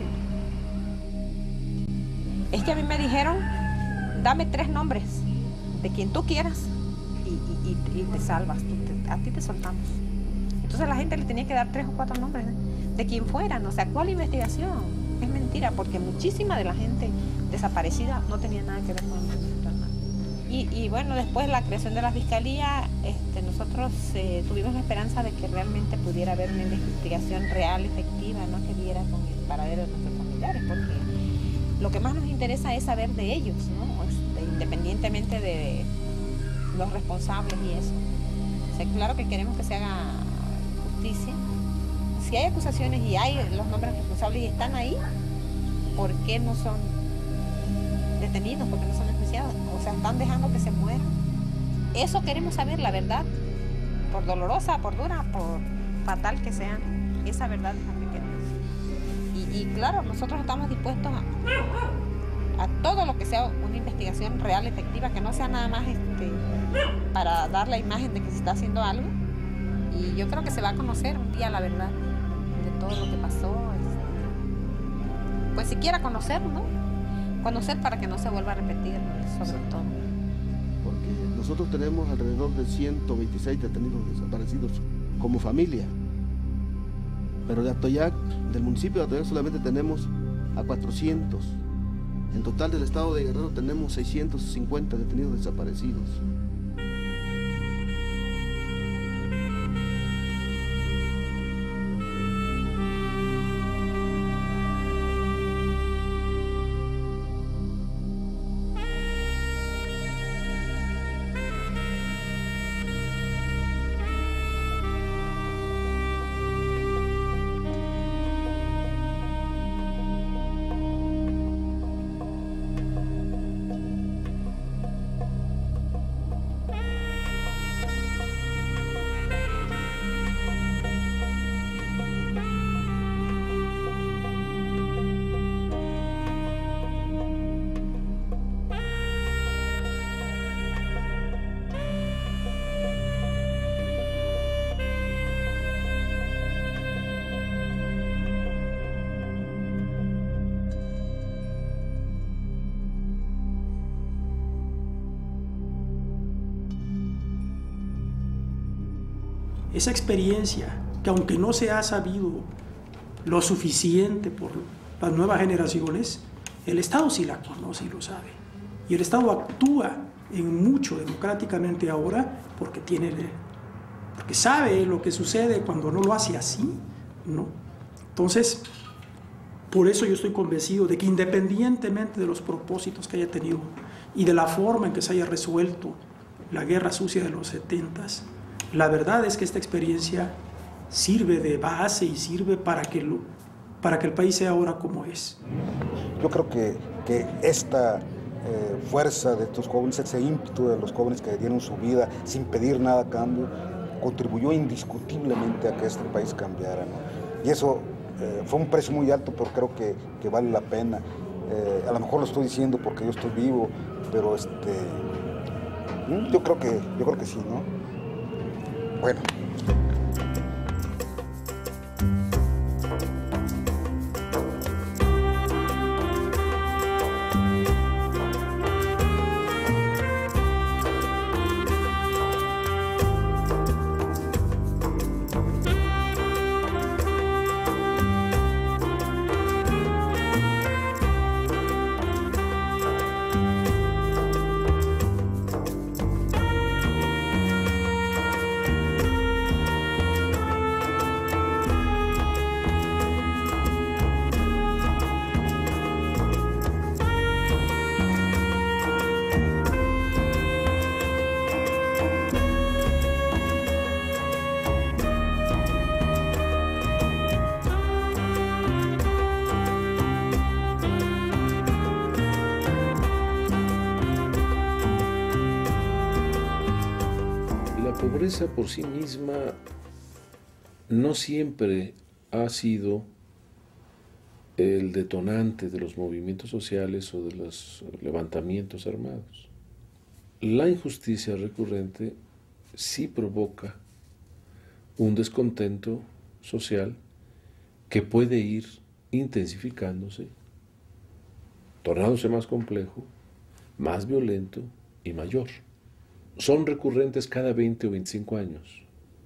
Speaker 9: Es que a mí me dijeron, dame 3 nombres de quien tú quieras y te salvas, a ti te soltamos. Entonces la gente le tenía que dar 3 o 4 nombres, ¿eh? De quien fueran, o sea, ¿cuál investigación? Es mentira, porque muchísima de la gente desaparecida no tenía nada que ver con el movimiento armado. Y bueno, después la creación de la fiscalía, nosotros tuvimos la esperanza de que realmente pudiera haber una investigación real, efectiva, ¿no? Que diera con el paradero de nuestros familiares, porque lo que más nos interesa es saber de ellos, ¿no? Independientemente de los responsables y eso. O sea, claro que queremos que se haga justicia. Si hay acusaciones y hay los nombres responsables y están ahí, ¿por qué no son detenidos? ¿Por qué no son enjuiciados? O sea, están dejando que se mueran. Eso queremos saber, la verdad. Por dolorosa, por dura, por fatal que sea, esa verdad es lo que queremos. Y claro, nosotros estamos dispuestos a todo lo que sea una investigación real, efectiva, que no sea nada más para dar la imagen de que se está haciendo algo. Y yo creo que se va a conocer un día la verdad de todo lo que pasó. Pues siquiera conocer, ¿no? Conocer para que no se vuelva a repetir, sobre todo.
Speaker 5: Porque nosotros tenemos alrededor de 126 detenidos desaparecidos como familia. Pero de Atoyac, del municipio de Atoyac, solamente tenemos a 400 En total del estado de Guerrero tenemos 650 detenidos desaparecidos.
Speaker 7: Esa experiencia, que aunque no se ha sabido lo suficiente por las nuevas generaciones, el Estado sí la conoce y lo sabe. Y el Estado actúa en mucho democráticamente ahora porque sabe lo que sucede cuando no lo hace así, ¿no? Entonces, por eso yo estoy convencido de que independientemente de los propósitos que haya tenido y de la forma en que se haya resuelto la guerra sucia de los 70s, la verdad es que esta experiencia sirve de base y sirve para que el país sea ahora como es.
Speaker 2: Yo creo que esta fuerza de estos jóvenes, ese ímpetu de los jóvenes que dieron su vida sin pedir nada a cambio, contribuyó indiscutiblemente a que este país cambiara, ¿no? Y eso fue un precio muy alto, pero creo que vale la pena. A lo mejor lo estoy diciendo porque yo estoy vivo, pero yo creo que sí, ¿no? Bueno.
Speaker 26: La pobreza por sí misma no siempre ha sido el detonante de los movimientos sociales o de los levantamientos armados. La injusticia recurrente sí provoca un descontento social que puede ir intensificándose, tornándose más complejo, más violento y mayor. Son recurrentes cada 20 o 25 años.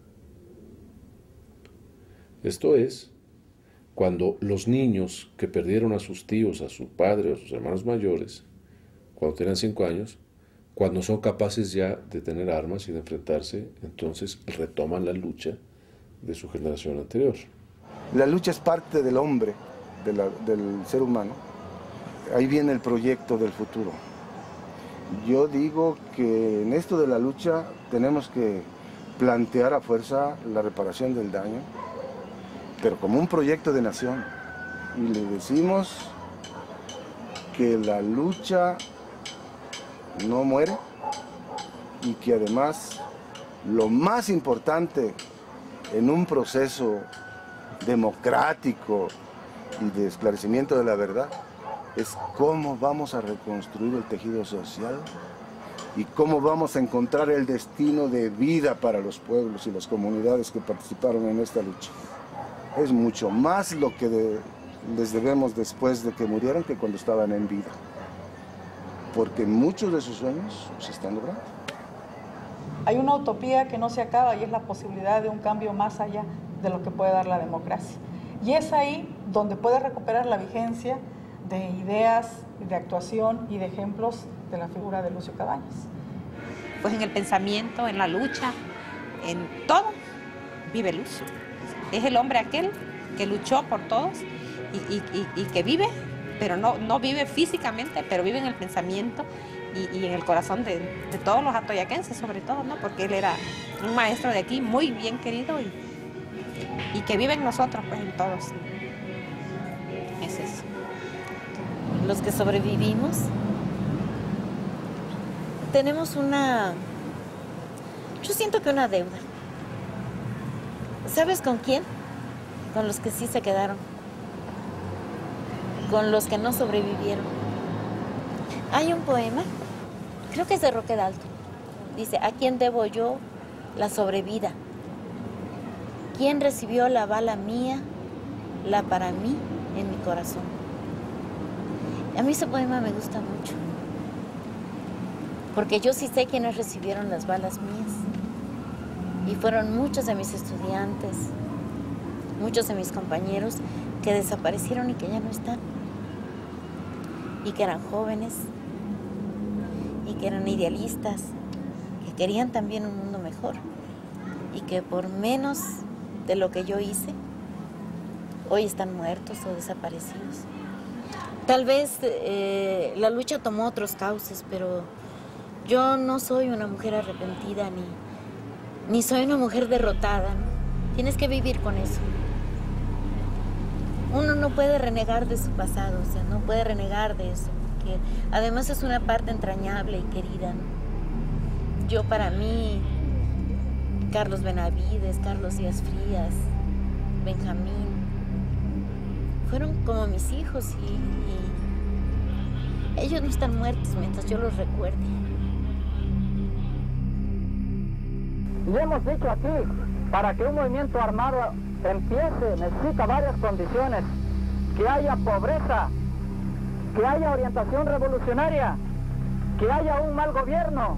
Speaker 26: Esto es, cuando los niños que perdieron a sus tíos, a su padre o a sus hermanos mayores, cuando tenían 5 años, cuando son capaces ya de tener armas y de enfrentarse, entonces retoman la lucha de su generación anterior.
Speaker 8: La lucha es parte del hombre, del ser humano. Ahí viene el proyecto del futuro. Yo digo que en esto de la lucha tenemos que plantear a fuerza la reparación del daño, pero como un proyecto de nación. Y le decimos que la lucha no muere y que además lo más importante en un proceso democrático y de esclarecimiento de la verdad es cómo vamos a reconstruir el tejido social y cómo vamos a encontrar el destino de vida para los pueblos y las comunidades que participaron en esta lucha. Es mucho más lo que les debemos después de que murieron que cuando estaban en vida, porque muchos de sus sueños se están logrando.
Speaker 3: Hay una utopía que no se acaba y es la posibilidad de un cambio más allá de lo que puede dar la democracia. Y es ahí donde puede recuperar la vigencia de ideas, de actuación y de ejemplos de la figura de Lucio Cabañas.
Speaker 9: Pues en el pensamiento, en la lucha, en todo, vive Lucio. Es el hombre aquel que luchó por todos y que vive, pero no vive físicamente, pero vive en el pensamiento y en el corazón de todos los atoyaquenses, sobre todo, ¿no? Porque él era un maestro de aquí, muy bien querido y que vive en nosotros, pues en todos. Es eso.
Speaker 4: Los que sobrevivimos tenemos yo siento que una deuda. ¿Sabes con quién? Con los que sí se quedaron, con los que no sobrevivieron. Hay un poema, creo que es de Roque Dalton, dice: ¿a quién debo yo la sobrevida? ¿Quién recibió la bala mía, la para mí en mi corazón? A mí ese poema me gusta mucho, porque yo sí sé quiénes recibieron las balas mías. Y fueron muchos de mis estudiantes, muchos de mis compañeros que desaparecieron y que ya no están. Y que eran jóvenes, y que eran idealistas, que querían también un mundo mejor. Y que por menos de lo que yo hice, hoy están muertos o desaparecidos. Tal vez la lucha tomó otros cauces, pero yo no soy una mujer arrepentida ni soy una mujer derrotada, ¿no? Tienes que vivir con eso. Uno no puede renegar de su pasado, o sea, no puede renegar de eso, porque además es una parte entrañable y querida, ¿no? Yo, para mí, Carlos Benavides, Carlos Díaz Frías, Benjamín, fueron como mis hijos y ellos no están muertos mientras yo los recuerde.
Speaker 13: Y hemos dicho aquí, para que un movimiento armado empiece, necesita varias condiciones: que haya pobreza, que haya orientación revolucionaria, que haya un mal gobierno.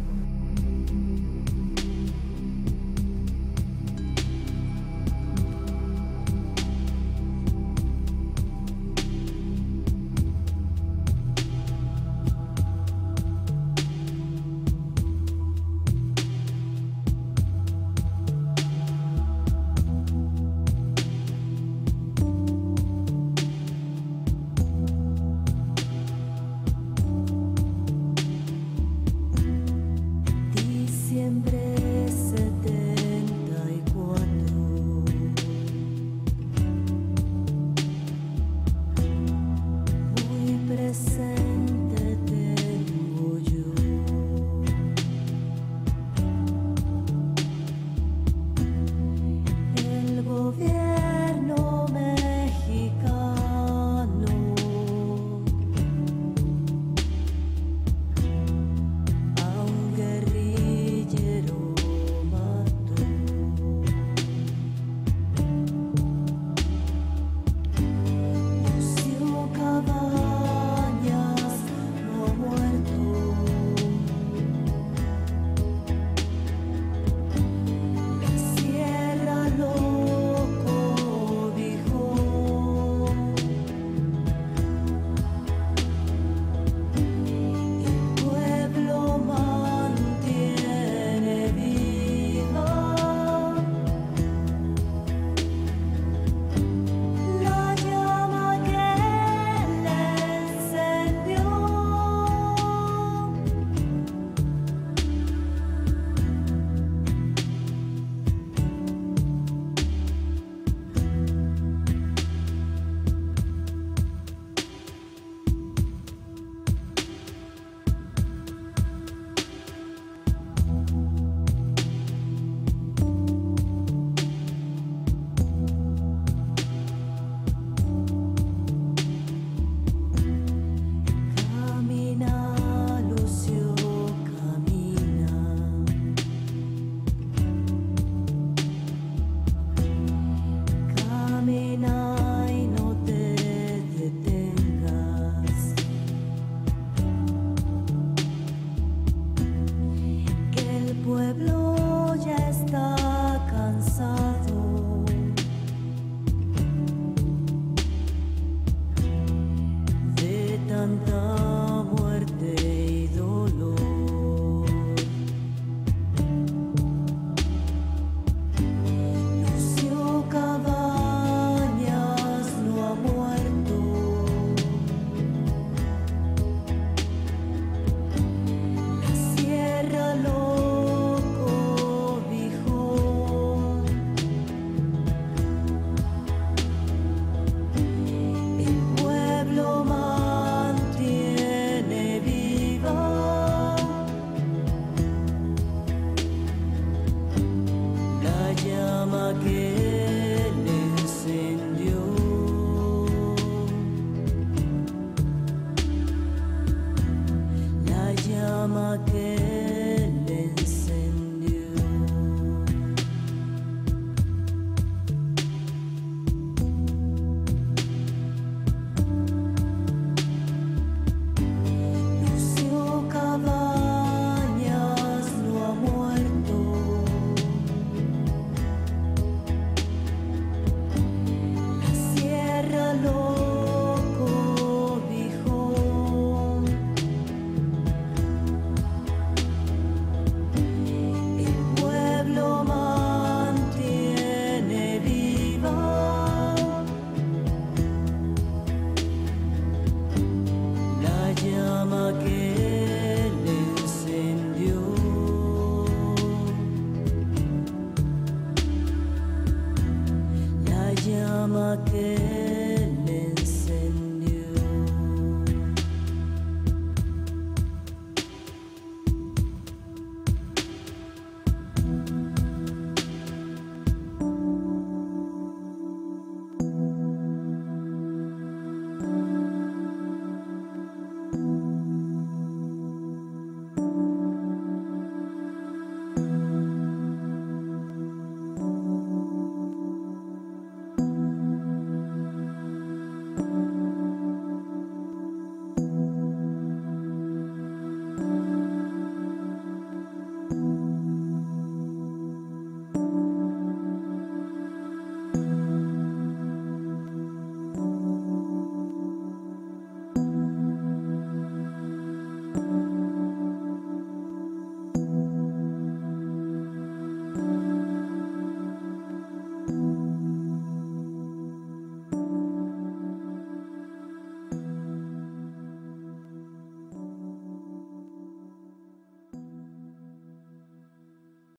Speaker 10: llama que